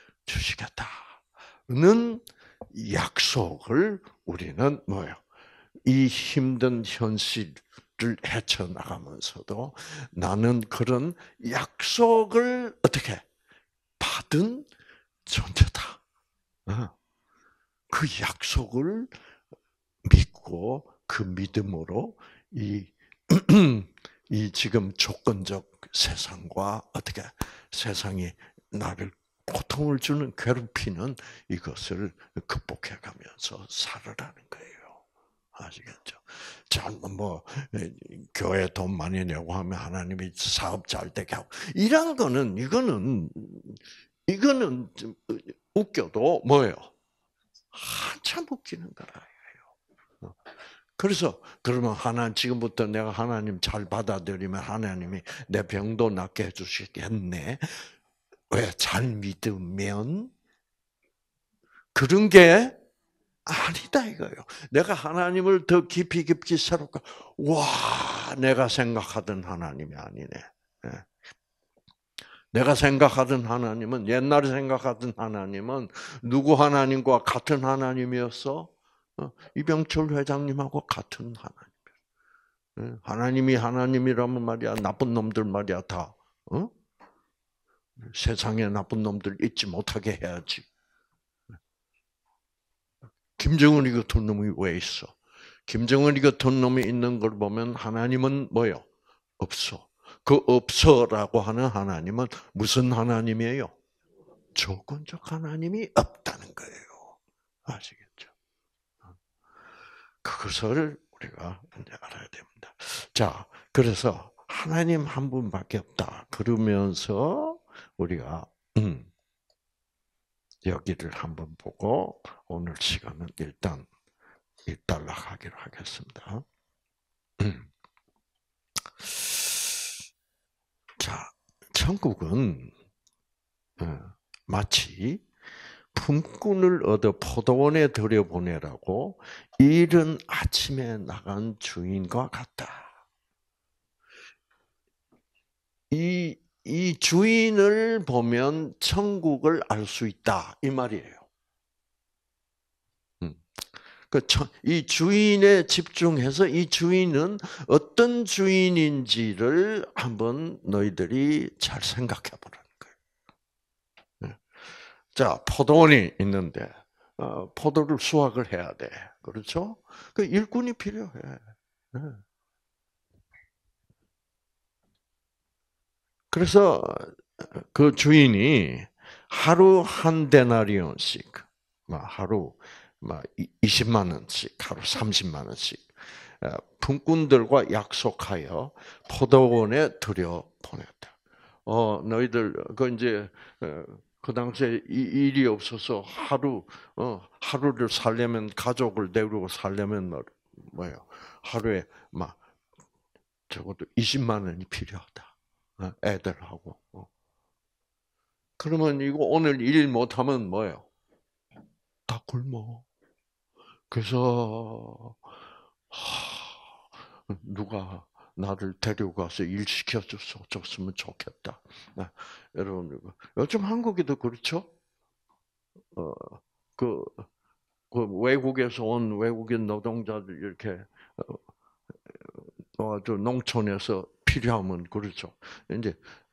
주시겠다는 약속을 우리는 뭐예요? 이 힘든 현실을 헤쳐나가면서도 나는 그런 약속을 어떻게 받은 존재다. 그 약속을 믿고 그 믿음으로 이 지금 조건적 세상과 어떻게 세상이 나를 고통을 주는 괴롭히는 이것을 극복해가면서 살아라는 거예요. 아시겠죠? 교회 돈 많이 내고 하면 하나님이 사업 잘 되게 하고 이런 거는 이거는 좀 웃겨도 뭐예요? 한참 웃기는 거예요. 그래서 그러면 지금부터 내가 하나님 잘 받아들이면 하나님이 내 병도 낫게 해주시겠네. 왜? 잘 믿으면 그런 게 아니다 이거예요. 내가 하나님을 더 깊이 새롭게 내가 생각하던 하나님이 아니네. 내가 생각하던 하나님은 옛날에 생각하던 하나님은 누구 하나님과 같은 하나님이었어? 이병철 회장님하고 같은 하나님. 하나님이 하나님이라면 말이야 나쁜 놈들 말이야 다. 세상에 나쁜 놈들 잊지 못하게 해야지. 김정은이 같은 놈이 왜 있어? 김정은이 같은 놈이 있는 걸 보면 하나님은 뭐요? 없어. 그 없어라고 하는 하나님은 무슨 하나님이에요? 조건적 하나님이 없다는 거예요. 아시겠죠? 그것을 우리가 이제 알아야 됩니다. 자, 그래서 하나님 한 분밖에 없다. 그러면서 우리가 여기를 한번 보고 오늘 시간은 일단 일단락하기로 하겠습니다. 자, 천국은 마치 품꾼을 얻어 포도원에 들여보내라고 이른 아침에 나간 주인과 같다. 이 주인을 보면 천국을 알 수 있다. 이 말이에요. 이 주인에 집중해서 이 주인은 어떤 주인인지를 한번 너희들이 잘 생각해 보라는 거예요. 자, 포도원이 있는데 포도를 수확을 해야 돼. 그렇죠? 그 일꾼이 필요해. 그래서 그 주인이 하루 한 데나리온씩, 하루 20만 원씩, 하루 30만 원씩 품꾼들과 약속하여 포도원에 들여 보냈다. 너희들 이제 그 당시에 일이 없어서 하루를 살려면 가족을 데리고 살려면 뭐예요? 하루에 적어도 20만 원이 필요하다. 애들하고. 그러면 이거 오늘 일 못하면 뭐예요? 다 굶어. 그래서 누가 나를 데려가서 일 시켜줬으면 좋겠다. 여러분, 요즘 한국에도 그렇죠? 어, 그, 외국에서 온 외국인 노동자들 이렇게 농촌에서 필요하면 그렇죠. 이제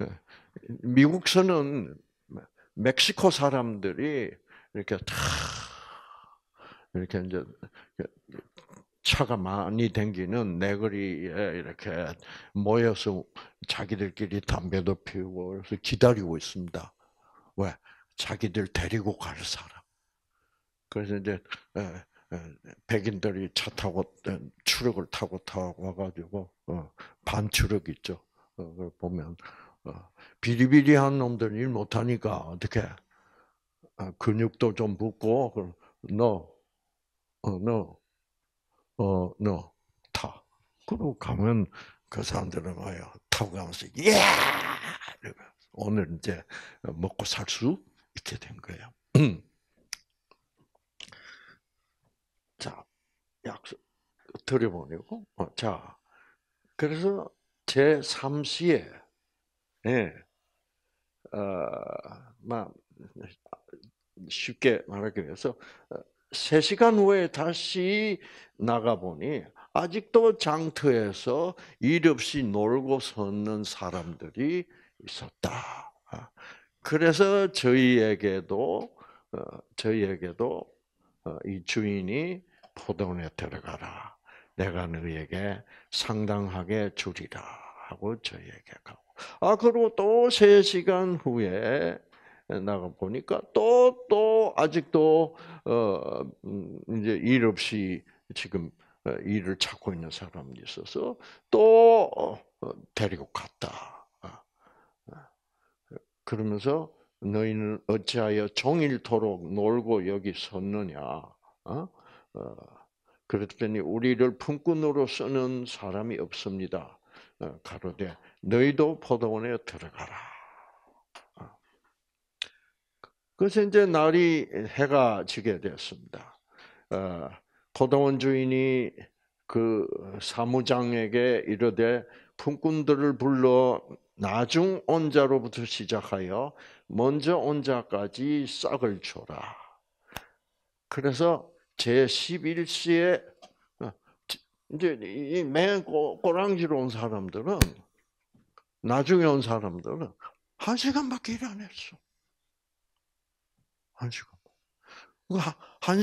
미국서는 멕시코 사람들이 이렇게 다 이렇게 이제 차가 많이 댕기는 내거리에 이렇게 모여서 자기들끼리 담배도 피우고 그래서 기다리고 있습니다. 왜? 자기들 데리고 갈 사람. 그래서 이제 백인들이 차 타고 추럭을 타고 와가지고 반추럭 있죠. 그걸 보면 비리비리한 놈들 일 못하니까 어떻게 근육도 좀 붙고 너 너 타. 그러고 가면 그 사람들은 뭐예요? 타고 가면서 예! 오늘 이제 먹고 살 수 있게 된 거예요. 자, 약속 들여보내고 자, 그래서 제 3시에 예, 막 쉽게 말하기 위해서 3시간 후에 다시 나가보니 아직도 장터에서 일 없이 놀고 서는 사람들이 있었다. 그래서 저희에게도 이 주인이 포도원에 들어가라. 내가 너희에게 상당하게 주리라 하고 저희에게 가고. 그리고 또 3시간 후에 나가 보니까 또 아직도 이제 일 없이 지금 일을 찾고 있는 사람이 있어서 또 데리고 갔다. 그러면서 너희는 어찌하여 종일토록 놀고 여기 섰느냐? 그랬더니 우리를 품꾼으로 쓰는 사람이 없습니다. 가로되 너희도 포도원에 들어가라. 그래서 이제 날이 해가 지게 되었습니다. 포도원 주인이 그 사무장에게 이르되 품꾼들을 불러 나중 온 자로부터 시작하여 먼저 온 자까지 싹을 줘라. 그래서 제 11시에 이제 맨 꼬랑지로 온 사람들은 나중에 온 사람들은 1시간밖에 일 안 했어. 1시간.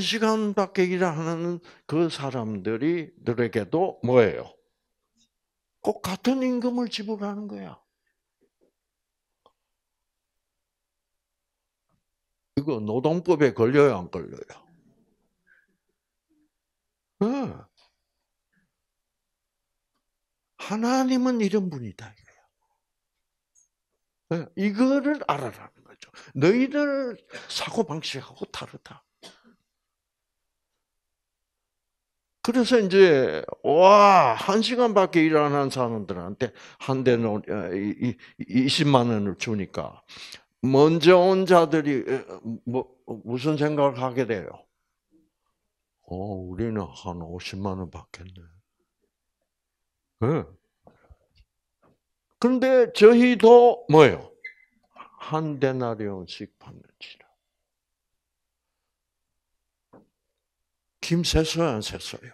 1시간밖에 일 안 하는 그 사람들에게도 뭐예요? 꼭 같은 임금을 지불하는 거야. 이거 노동법에 걸려요, 안 걸려요? 네. 하나님은 이런 분이다. 네. 이거를 알아라는 거죠. 너희들 사고 방식하고 다르다. 그래서 이제 와, 1시간밖에 일 안 한 사람들한테 한 대는 20만 원을 주니까 먼저 온 자들이 뭐 무슨 생각을 하게 돼요? 우리는 한 50만 원 받겠네. 네. 그런데 저희도 뭐예요? 한 데나리온씩 받는지라. 김 셌어요, 안 셌어요?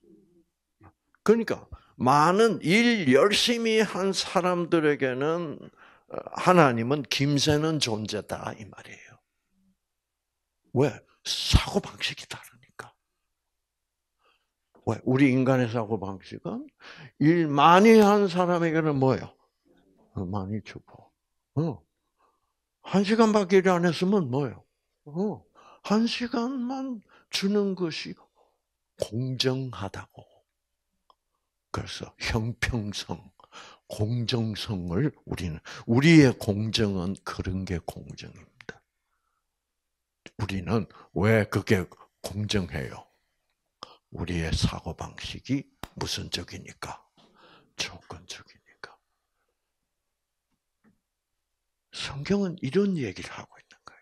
그러니까 많은 일 열심히 한 사람들에게는 하나님은 김새는 존재다 이 말이에요. 왜? 사고 방식이 다르니까. 왜? 우리 인간의 사고 방식은 일 많이 한 사람에게는 뭐예요? 많이 주고. 1시간밖에 일 안 했으면 뭐예요? 1시간만 주는 것이 공정하다고. 그래서 형평성, 공정성을 우리의 공정은 그런 게 공정입니다. 우리는 왜 그게 공정해요? 우리의 사고방식이 무슨적이니까? 조건적이니까. 성경은 이런 얘기를 하고 있는 거예요.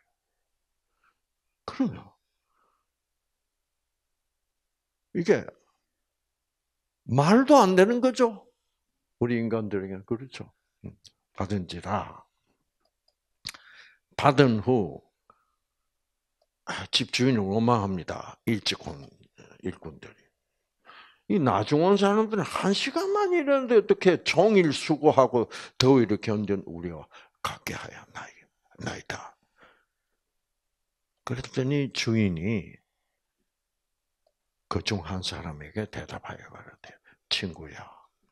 그러면 이게 말도 안 되는 거죠? 우리 인간들에게는 그렇죠. 받은지라 받은 후 집주인을 원망합니다. 일찍 온 일꾼들이. 이 나중 온 사람들은 1시간만 일하는데 어떻게 종일 수고하고 더위를 견딘 우리와 같게 하여 나이다. 그랬더니 주인이 그 중 한 사람에게 대답하여 가라되 친구야,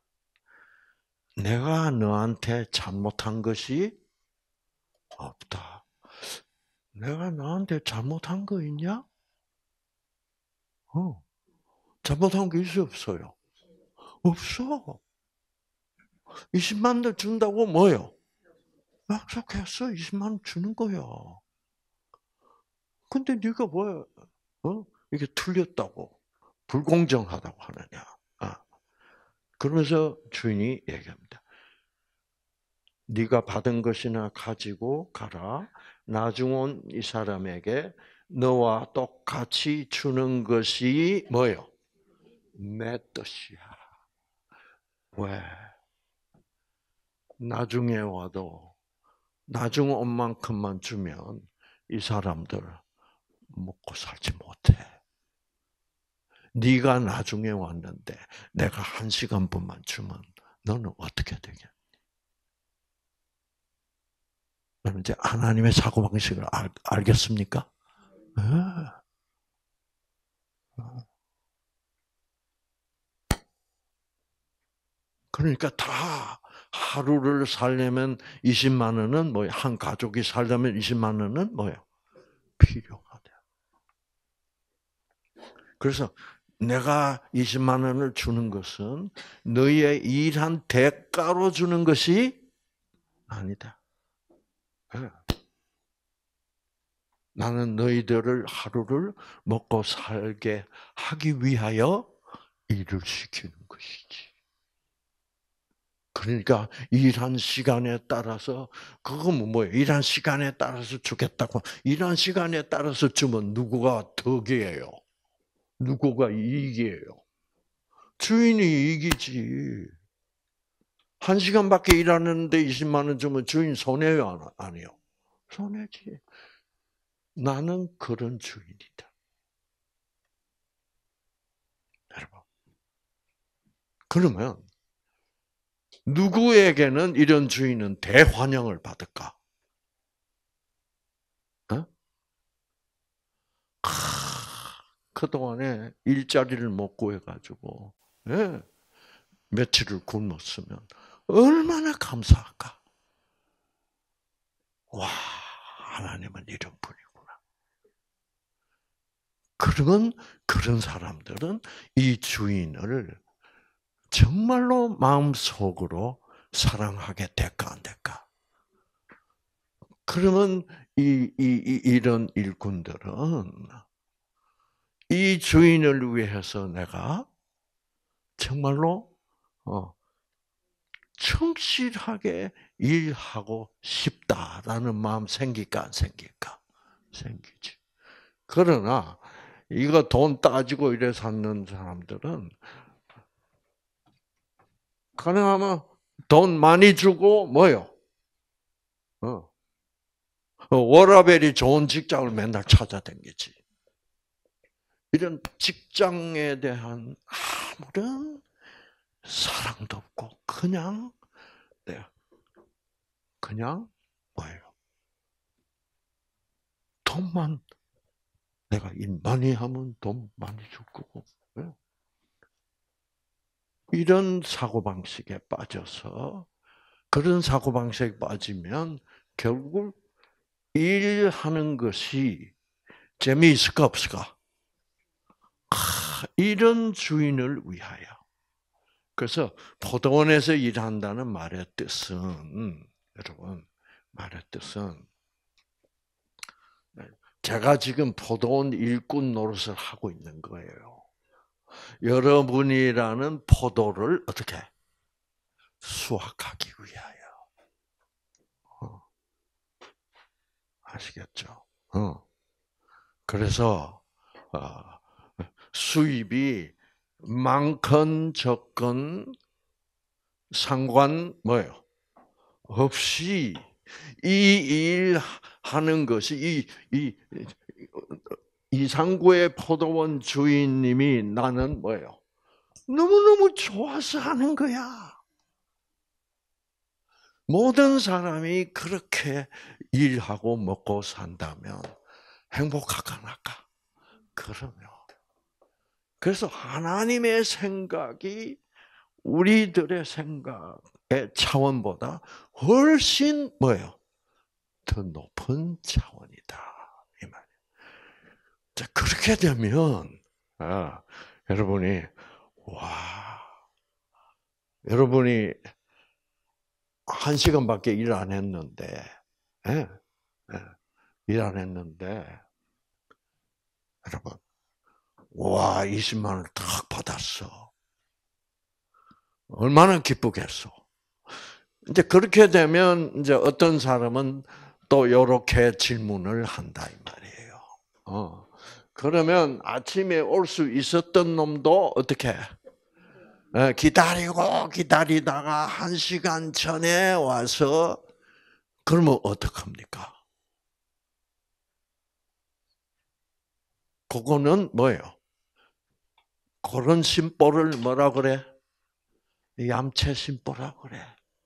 내가 너한테 잘못한 것이 없다. 내가 너한테 잘못한 거 있냐? 잘못한 게 있어 없어요? 없어. 20만 원 준다고 뭐요? 약속했어. 20만 원 주는 거야. 근데 네가 뭐야? 이게 틀렸다고, 불공정하다고 하느냐? 그러면서 주인이 얘기합니다. 네가 받은 것이나 가지고 가라. 나중 온 이 사람에게 너와 똑같이 주는 것이 뭐요? 내 뜻이야. 왜? 나중에 와도 나중 온 만큼만 주면 이 사람들 먹고 살지 못해. 네가 나중에 왔는데 내가 1시간분만 주면 너는 어떻게 되겠니? 그럼 이제 하나님의 사고방식을 알겠습니까? 네. 그러니까 다 하루를 살려면 20만 원은 뭐야? 한 가족이 살려면 20만 원은 뭐야? 필요하다. 그래서 내가 20만 원을 주는 것은 너희의 일한 대가로 주는 것이 아니다. 나는 너희들을 하루를 먹고 살게 하기 위하여 일을 시키는 것이지. 그러니까 일한 시간에 따라서 그건 뭐예요? 일한 시간에 따라서 주겠다고. 일한 시간에 따라서 주면 누구가 덕이에요? 누구가 이익이에요? 주인이 이익이지. 1시간밖에 일하는데 20만 원 주면 주인 손해요, 아니요? 손해지. 나는 그런 주인이다. 여러분. 그러면 누구에게는 이런 주인은 대환영을 받을까? 어? 그동안에 일자리를 못 구해가지고, 예. 며칠을 굶었으면 얼마나 감사할까? 와, 하나님은 이런 분이구나. 그러면 그런 사람들은 이 주인을 정말로 마음속으로 사랑하게 될까 안 될까? 그러면 이런 일꾼들은 이 주인을 위해서 내가 정말로 충실하게 일하고 싶다라는 마음 생길까 안 생길까? 생기지. 그러나 이거 돈 따지고 이래 사는 사람들은 가능하면 돈 많이 주고 뭐요? 워라밸이 좋은 직장을 맨날 찾아다니지. 이런 직장에 대한 아무런 사랑도 없고 그냥 그냥 뭐예요? 돈만 내가 일 많이 하면 돈 많이 줄 거고 이런 사고방식에 빠져서 그런 사고방식에 빠지면 결국 일하는 것이 재미있을까 없을까? 이런 주인을 위하여. 그래서 포도원에서 일한다는 말의 뜻은 여러분 말의 뜻은 제가 지금 포도원 일꾼 노릇을 하고 있는 거예요. 여러분이라는 포도를 어떻게 수확하기 위하여. 아시겠죠? 그래서 수입이 많건 적건 상관 뭐예요? 없이 이 일하는 것이 이상구의 포도원 주인님이 나는 뭐예요? 너무너무 좋아서 하는 거야. 모든 사람이 그렇게 일하고 먹고 산다면 행복할까 안 할까? 그러면. 그래서 하나님의 생각이 우리들의 생각의 차원보다 훨씬 뭐예요? 더 높은 차원이다. 이 말이에요. 자, 그렇게 되면, 여러분이, 와, 여러분이 1시간밖에 일 안 했는데, 예, 예, 일 안 했는데, 여러분, 와, 20만 원을 딱 받았어. 얼마나 기쁘겠어. 이제 그렇게 되면, 이제 어떤 사람은 또 요렇게 질문을 한다, 이 말이에요. 그러면 아침에 올 수 있었던 놈도 어떻게? 기다리다가 1시간 전에 와서, 그러면 어떡합니까? 그거는 뭐예요? 그런 심보를 뭐라 그래? 얌체 심보라 그래.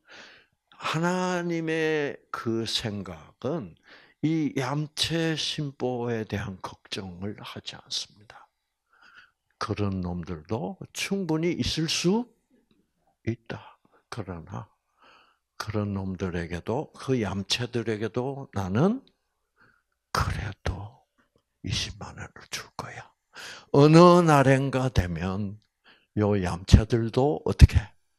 하나님의 그 생각은 이 얌체 심보에 대한 걱정을 하지 않습니다. 그런 놈들도 충분히 있을 수 있다. 그러나 그런 놈들에게도 그 얌체들에게도 나는 그래도 20만 원을 줄 거야. 어느 날인가 되면 요 얌체들도 어떻게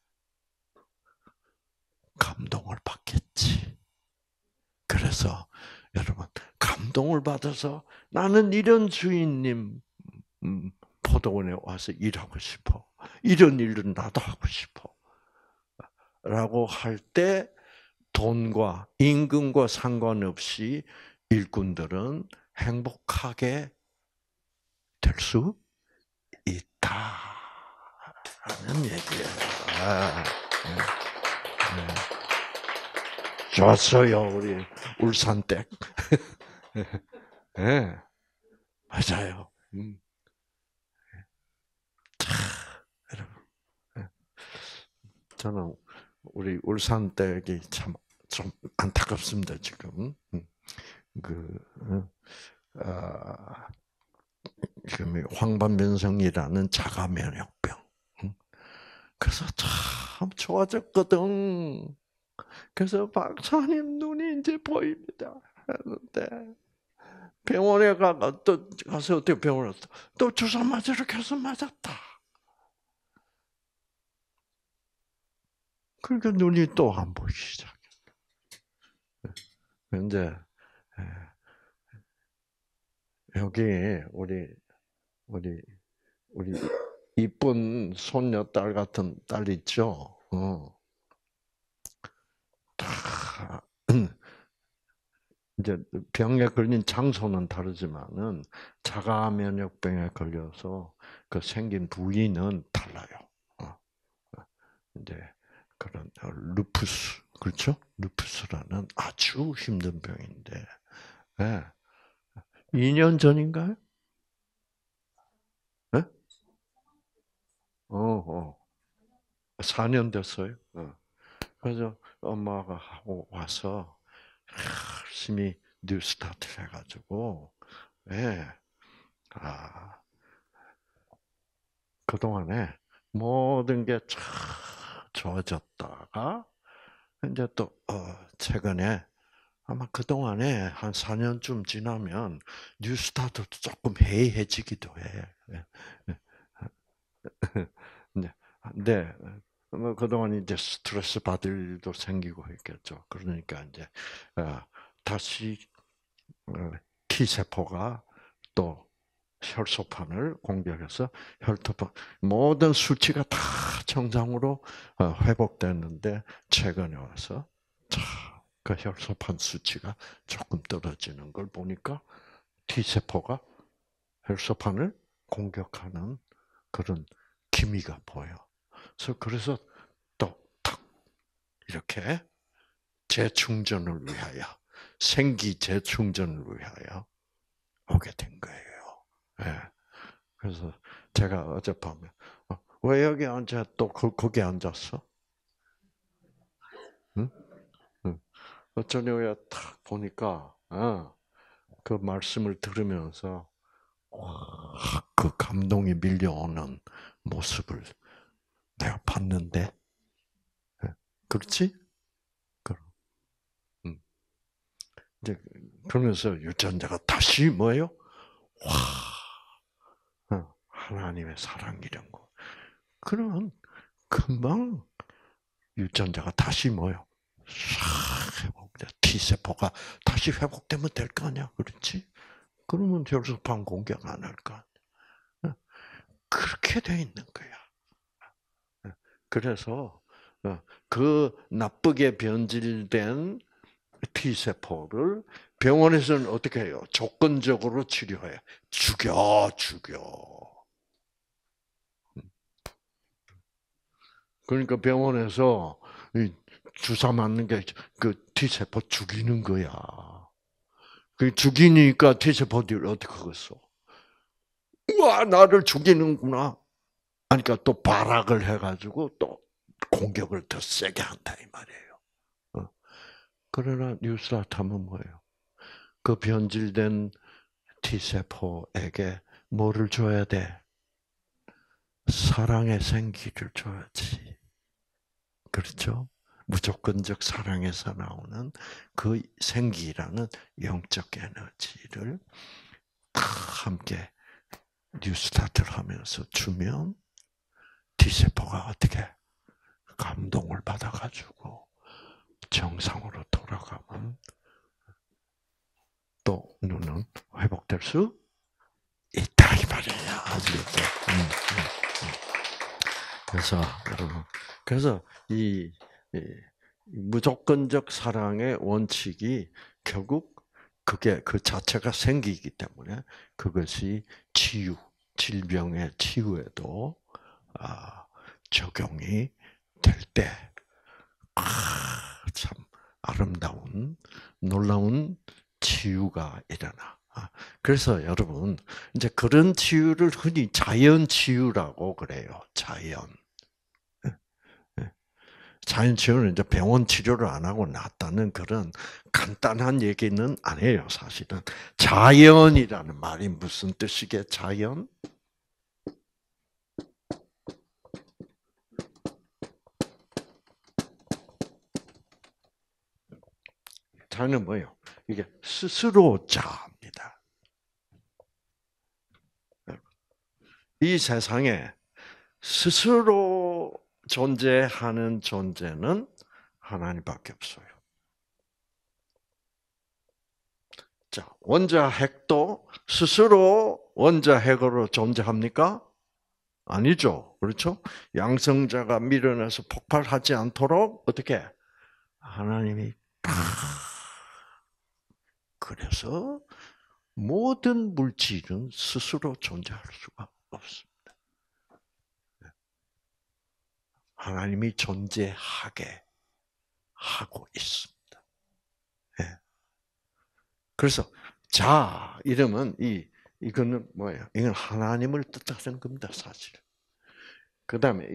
감동을 받겠지. 그래서 여러분 감동을 받아서 나는 이런 주인님 포도원에 와서 일하고 싶어. 이런 일은 나도 하고 싶어. 라고 할 때 돈과 임금과 상관없이 일꾼들은 행복하게 될 수 있다라는 얘기예요. 네. 좋았어요, 우리 울산댁. 네, 맞아요. 여러분, 저는 우리 울산댁이 참 좀 안타깝습니다 지금. 황반변성이라는 자가 면역병. 그래서 참 좋아졌거든. 그래서 박사님 눈이 이제 보입니다. 했는데 병원에 또 가서 어떻게 병원에 또 주사 맞으러 계속 맞았다. 그러니까 눈이 또 안 보이기 시작해. 근데 여기 우리 우리 이쁜 손녀 딸 같은 딸 있죠. 다 이제 병에 걸린 장소는 다르지만은 자가 면역병에 걸려서 그 생긴 부위는 달라요. 어, 이제 그런 루푸스 그렇죠? 루푸스라는 아주 힘든 병인데, 예. 2년 전인가요? 예? 4년 됐어요. 그래서 엄마가 하고 와서 열심히 뉴스타트 해가지고, 예. 아, 그동안에 모든 게 참 좋아졌다가, 이제 또, 최근에, 아마 그동안에 한 4년쯤 지나면 뉴스타트도 조금 해이해지기도 해. 예. 네. 네. 뭐 그동안 이제 스트레스 받을 일도 생기고 했겠죠. 그러니까 이제 어, 다시 T 세포가 또 혈소판을 공격해서 혈소판 모든 수치가 다 정상으로 회복됐는데 최근에 와서 그 혈소판 수치가 조금 떨어지는 걸 보니까 T 세포가 혈소판을 공격하는 그런 기미가 보여. 그래서 또 탁 이렇게 재충전을 위하여 생기 재충전을 위하여 오게 된 거예요. 예. 그래서 제가 어젯밤에 왜 여기 앉아 또 거기 앉았어? 응? 응. 저녁에 탁 보니까 그 말씀을 들으면서 그 감동이 밀려오는 모습을 내가 봤는데, 예. 그렇지? 음. 이제 그러면서 유전자가 다시 뭐예요? 와, 하나님의 사랑 이런 거. 그러면 금방 유전자가 다시 뭐요? 싹 회복돼. T세포가 다시 회복되면 될 거 아니야, 그렇지? 그러면 혈소판 공격 안 할 거 아니야. 그렇게 돼 있는 거야. 그래서 그 나쁘게 변질된 T세포를 병원에서는 어떻게 해요? 조건적으로 치료해. 죽여. 그러니까 병원에서 주사 맞는 게 그 T세포 죽이는 거야. 그 죽이니까 T세포들이 어떻게 하겠어? 우와, 나를 죽이는구나. 그러니까 또 발악을 해가지고 또 공격을 더 세게 한다 이 말이에요. 그러나 뉴스타트 하면 뭐예요? 그 변질된 T세포에게 뭐를 줘야 돼? 사랑의 생기를 줘야지. 그렇죠? 무조건적 사랑에서 나오는 그 생기라는 영적 에너지를 다 함께 뉴스타트를 하면서 주면 T세포가 어떻게 감동을 받아가지고 정상으로 돌아가면 또 눈은 회복될 수 있다 이 말이에요. 아시겠죠? 그래서 여러분, 그래서 이 무조건적 사랑의 원칙이 결국 그게 그 자체가 생기기 때문에 그것이 질병의 치유에도 적용이 될 때, 참 아름다운, 놀라운 치유가 일어나. 그래서 여러분, 이제 그런 치유를 흔히 자연 치유라고 그래요. 자연 치유는 이제 병원 치료를 안 하고 낫다는 그런 간단한 얘기는 아니에요, 사실은. 자연이라는 말이 무슨 뜻이게, 자연? 자는 뭐예요? 이게 스스로 자입니다. 이 세상에 스스로 존재하는 존재는 하나님밖에 없어요. 자, 원자핵도 스스로 원자핵으로 존재합니까? 아니죠. 그렇죠? 양성자가 밀어내서 폭발하지 않도록 어떻게? 하나님이 그래서 모든 물질은 스스로 존재할 수가 없습니다. 하나님이 존재하게 하고 있습니다. 그래서 자 이러면 이거는 뭐예요? 이건 하나님을 뜻하는 겁니다, 사실. 그다음에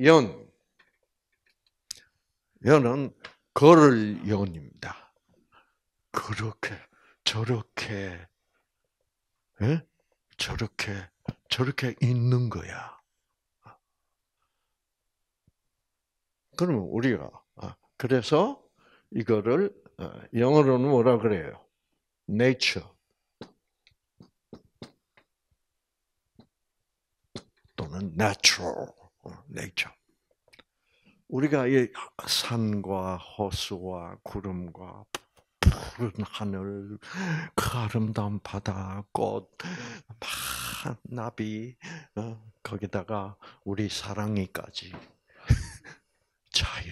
연은 걸을 연입니다. 그렇게 저렇게 저렇게 있는 거야. 그러면 우리가 그래서 이거를 영어로는 뭐라 그래요? nature 또는 natural nature. 우리가 이 산과 호수와 구름과 푸른 하늘, 그 아름다운 바다, 꽃, 나비, 거기다가 우리 사랑이까지 자연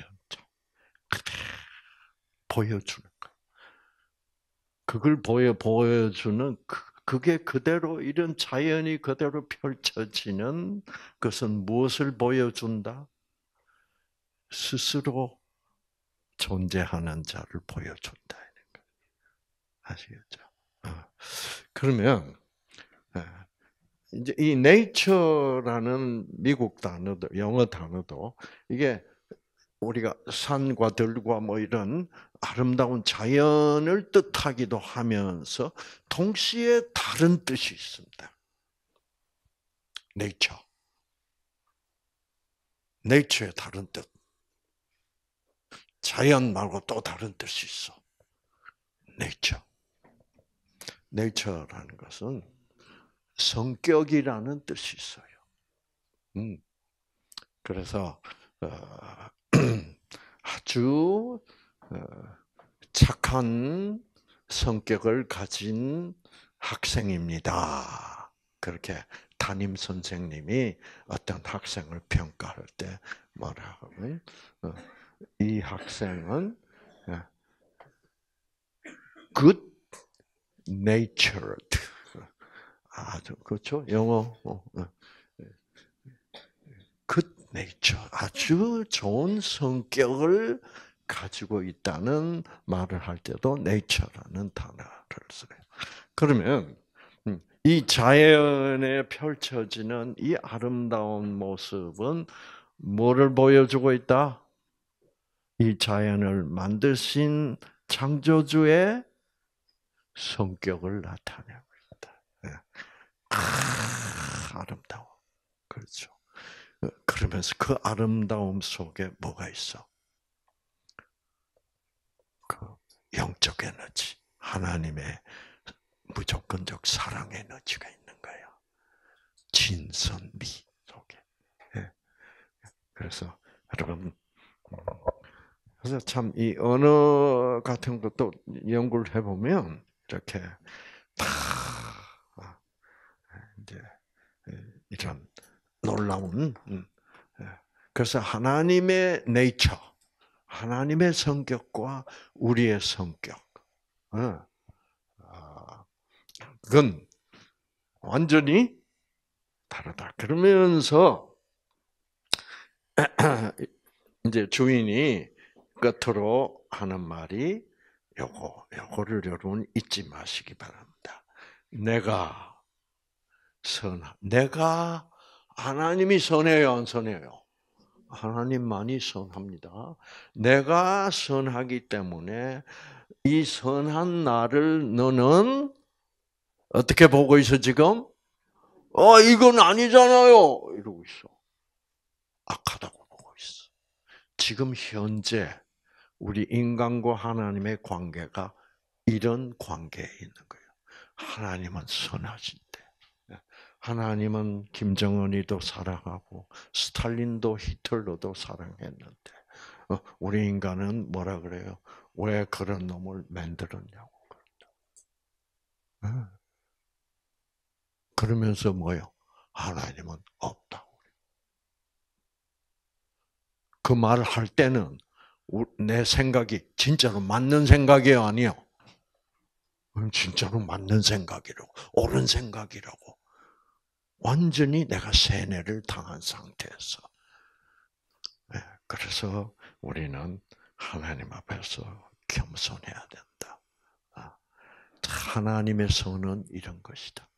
보여주는 거. 그걸 보여주는 그게 그대로 이런 자연이 그대로 펼쳐지는 것은 무엇을 보여준다? 스스로 존재하는 자를 보여준다. 아시겠죠? 그러면 이제 이 nature라는 미국 단어도 영어 단어도 이게 우리가 산과 들과 뭐 이런 아름다운 자연을 뜻하기도 하면서 동시에 다른 뜻이 있습니다. nature. nature의 다른 뜻. 자연 말고 또 다른 뜻이 있어. nature. nature라는 것은 성격이라는 뜻이 있어요. 그래서 아주 착한 성격을 가진 학생입니다. 그렇게 담임 선생님이 어떤 학생을 평가할 때 뭐라 하면 이 학생은 good natured. 아주 그렇죠? 영어 good nature. 아주 좋은 성격을 가지고 있다는 말을 할 때도 nature라는 단어를 써요. 그러면 이 자연에 펼쳐지는 이 아름다운 모습은 뭐를 보여주고 있다? 이 자연을 만드신 창조주의 성격을 나타내고 있다. 아름다워. 그렇죠. 그러면서 그 아름다움 속에 뭐가 있어? 그 영적 에너지, 하나님의 무조건적 사랑의 에너지가 있는 거예요. 진선미 속에. 그래서 여러분, 그래서 참 이 언어 같은 것도 연구를 해보면 이렇게 다 이제 이런 놀라운. 그래서 하나님의 네이처, 하나님의 성격과 우리의 성격, 그건 완전히 다르다. 그러면서 이제 주인이 끝으로 하는 말이 요거를 여러분 잊지 마시기 바랍니다. 내가 하나님이 선해요, 안 선해요? 하나님만이 선합니다. 내가 선하기 때문에 이 선한 나를 너는 어떻게 보고 있어 지금? 이건 아니잖아요. 이러고 있어. 악하다고 보고 있어. 지금 현재 우리 인간과 하나님의 관계가 이런 관계에 있는 거예요. 하나님은 선하신데, 하나님은 김정은이도 사랑하고 스탈린도 히틀러도 사랑했는데, 우리 인간은 뭐라 그래요? 왜 그런 놈을 만들었냐고. 그러면서 뭐요? 하나님은 없다고. 그 말을 할 때는 내 생각이 진짜로 맞는 생각이에요, 아니요? 진짜로 맞는 생각이라고, 옳은 생각이라고. 완전히 내가 세뇌를 당한 상태에서. 그래서 우리는 하나님 앞에서 겸손해야 된다. 하나님의 선은 이런 것이다.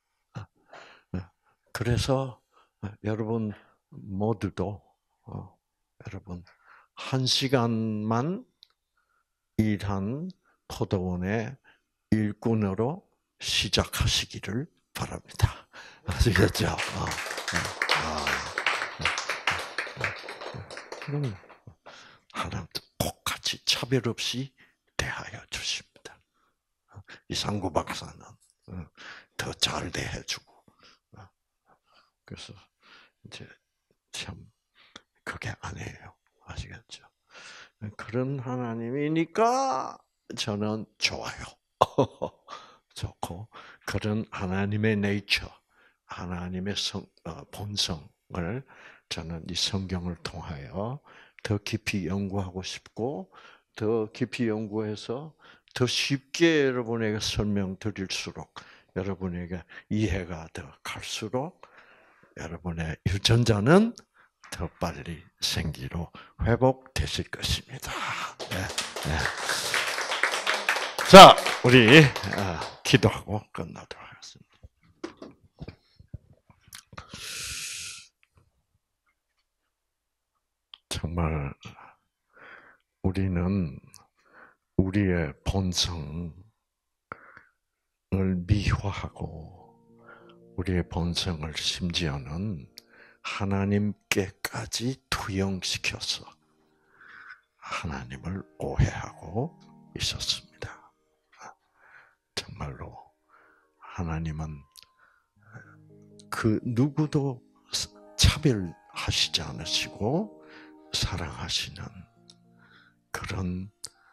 그래서 여러분 모두도 여러분 1시간만 일한 포도원의 일꾼으로 시작하시기를 바랍니다. 아시겠죠? 그럼 하나님도 꼭 같이 차별 없이 대하여 주십니다. 이상구 박사는 더 잘 대해주고, 그래서 이제 참 그게 아니에요. 아시겠죠? 그런 하나님이니까 저는 좋아요. 좋고, 그런 하나님의 네이처, 하나님의 본성을 저는 이 성경을 통하여 더 깊이 연구하고 싶고, 더 깊이 연구해서 더 쉽게 여러분에게 설명드릴수록 여러분에게 이해가 더 갈수록 여러분의 유전자는 더 빨리 생기로 회복되실 것입니다. 네, 네. 자, 우리 기도하고 끝나도록 하겠습니다. 정말 우리는 우리의 본성을 미화하고 우리의 본성을 심지어는 하나님께까지 투영시켜서 하나님을 오해하고 있었습니다. 정말로 하나님은 그 누구도 차별하시지 않으시고 사랑하시는 그런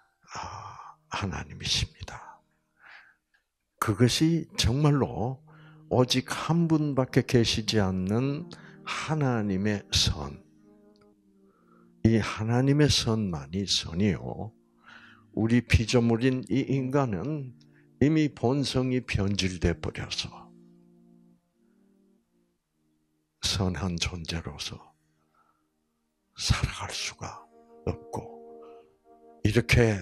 하나님이십니다. 그것이 정말로 오직 한 분밖에 계시지 않는 하나님의 선. 이 하나님의 선만이 선이요. 우리 피조물인 이 인간은 이미 본성이 변질돼 버려서 선한 존재로서 살아갈 수가 없고, 이렇게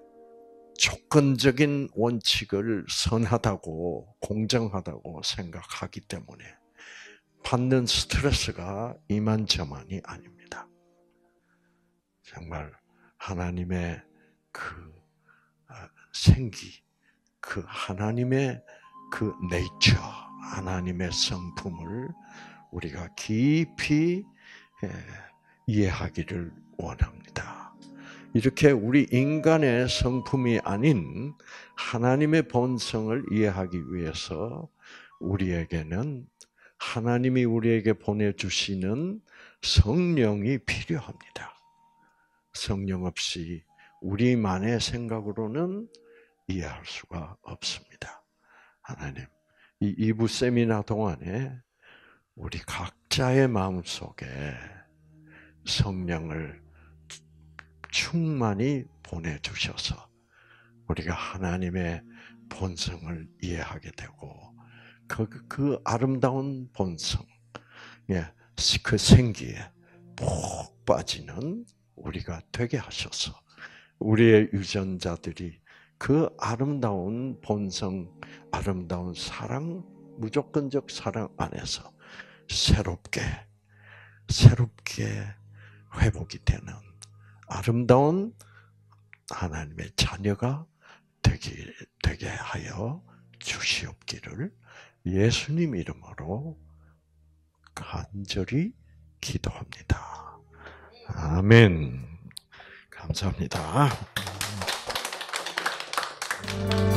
조건적인 원칙을 선하다고 공정하다고 생각하기 때문에 받는 스트레스가 이만저만이 아닙니다. 정말 하나님의 그 생기, 그 하나님의 그 네이처, 하나님의 성품을 우리가 깊이 이해하기를 원합니다. 이렇게 우리 인간의 성품이 아닌 하나님의 본성을 이해하기 위해서 우리에게는 하나님이 우리에게 보내주시는 성령이 필요합니다. 성령 없이 우리만의 생각으로는 이해할 수가 없습니다. 하나님, 이 2부 세미나 동안에 우리 각자의 마음속에 성령을 충만히 보내주셔서 우리가 하나님의 본성을 이해하게 되고 그 아름다운 본성, 그 생기에 푹 빠지는 우리가 되게 하셔서 우리의 유전자들이 그 아름다운 본성, 아름다운 사랑, 무조건적 사랑 안에서 새롭게 회복이 되는 아름다운 하나님의 자녀가 되게 하여 주시옵기를 예수님 이름으로 간절히 기도합니다. 아멘. 감사합니다.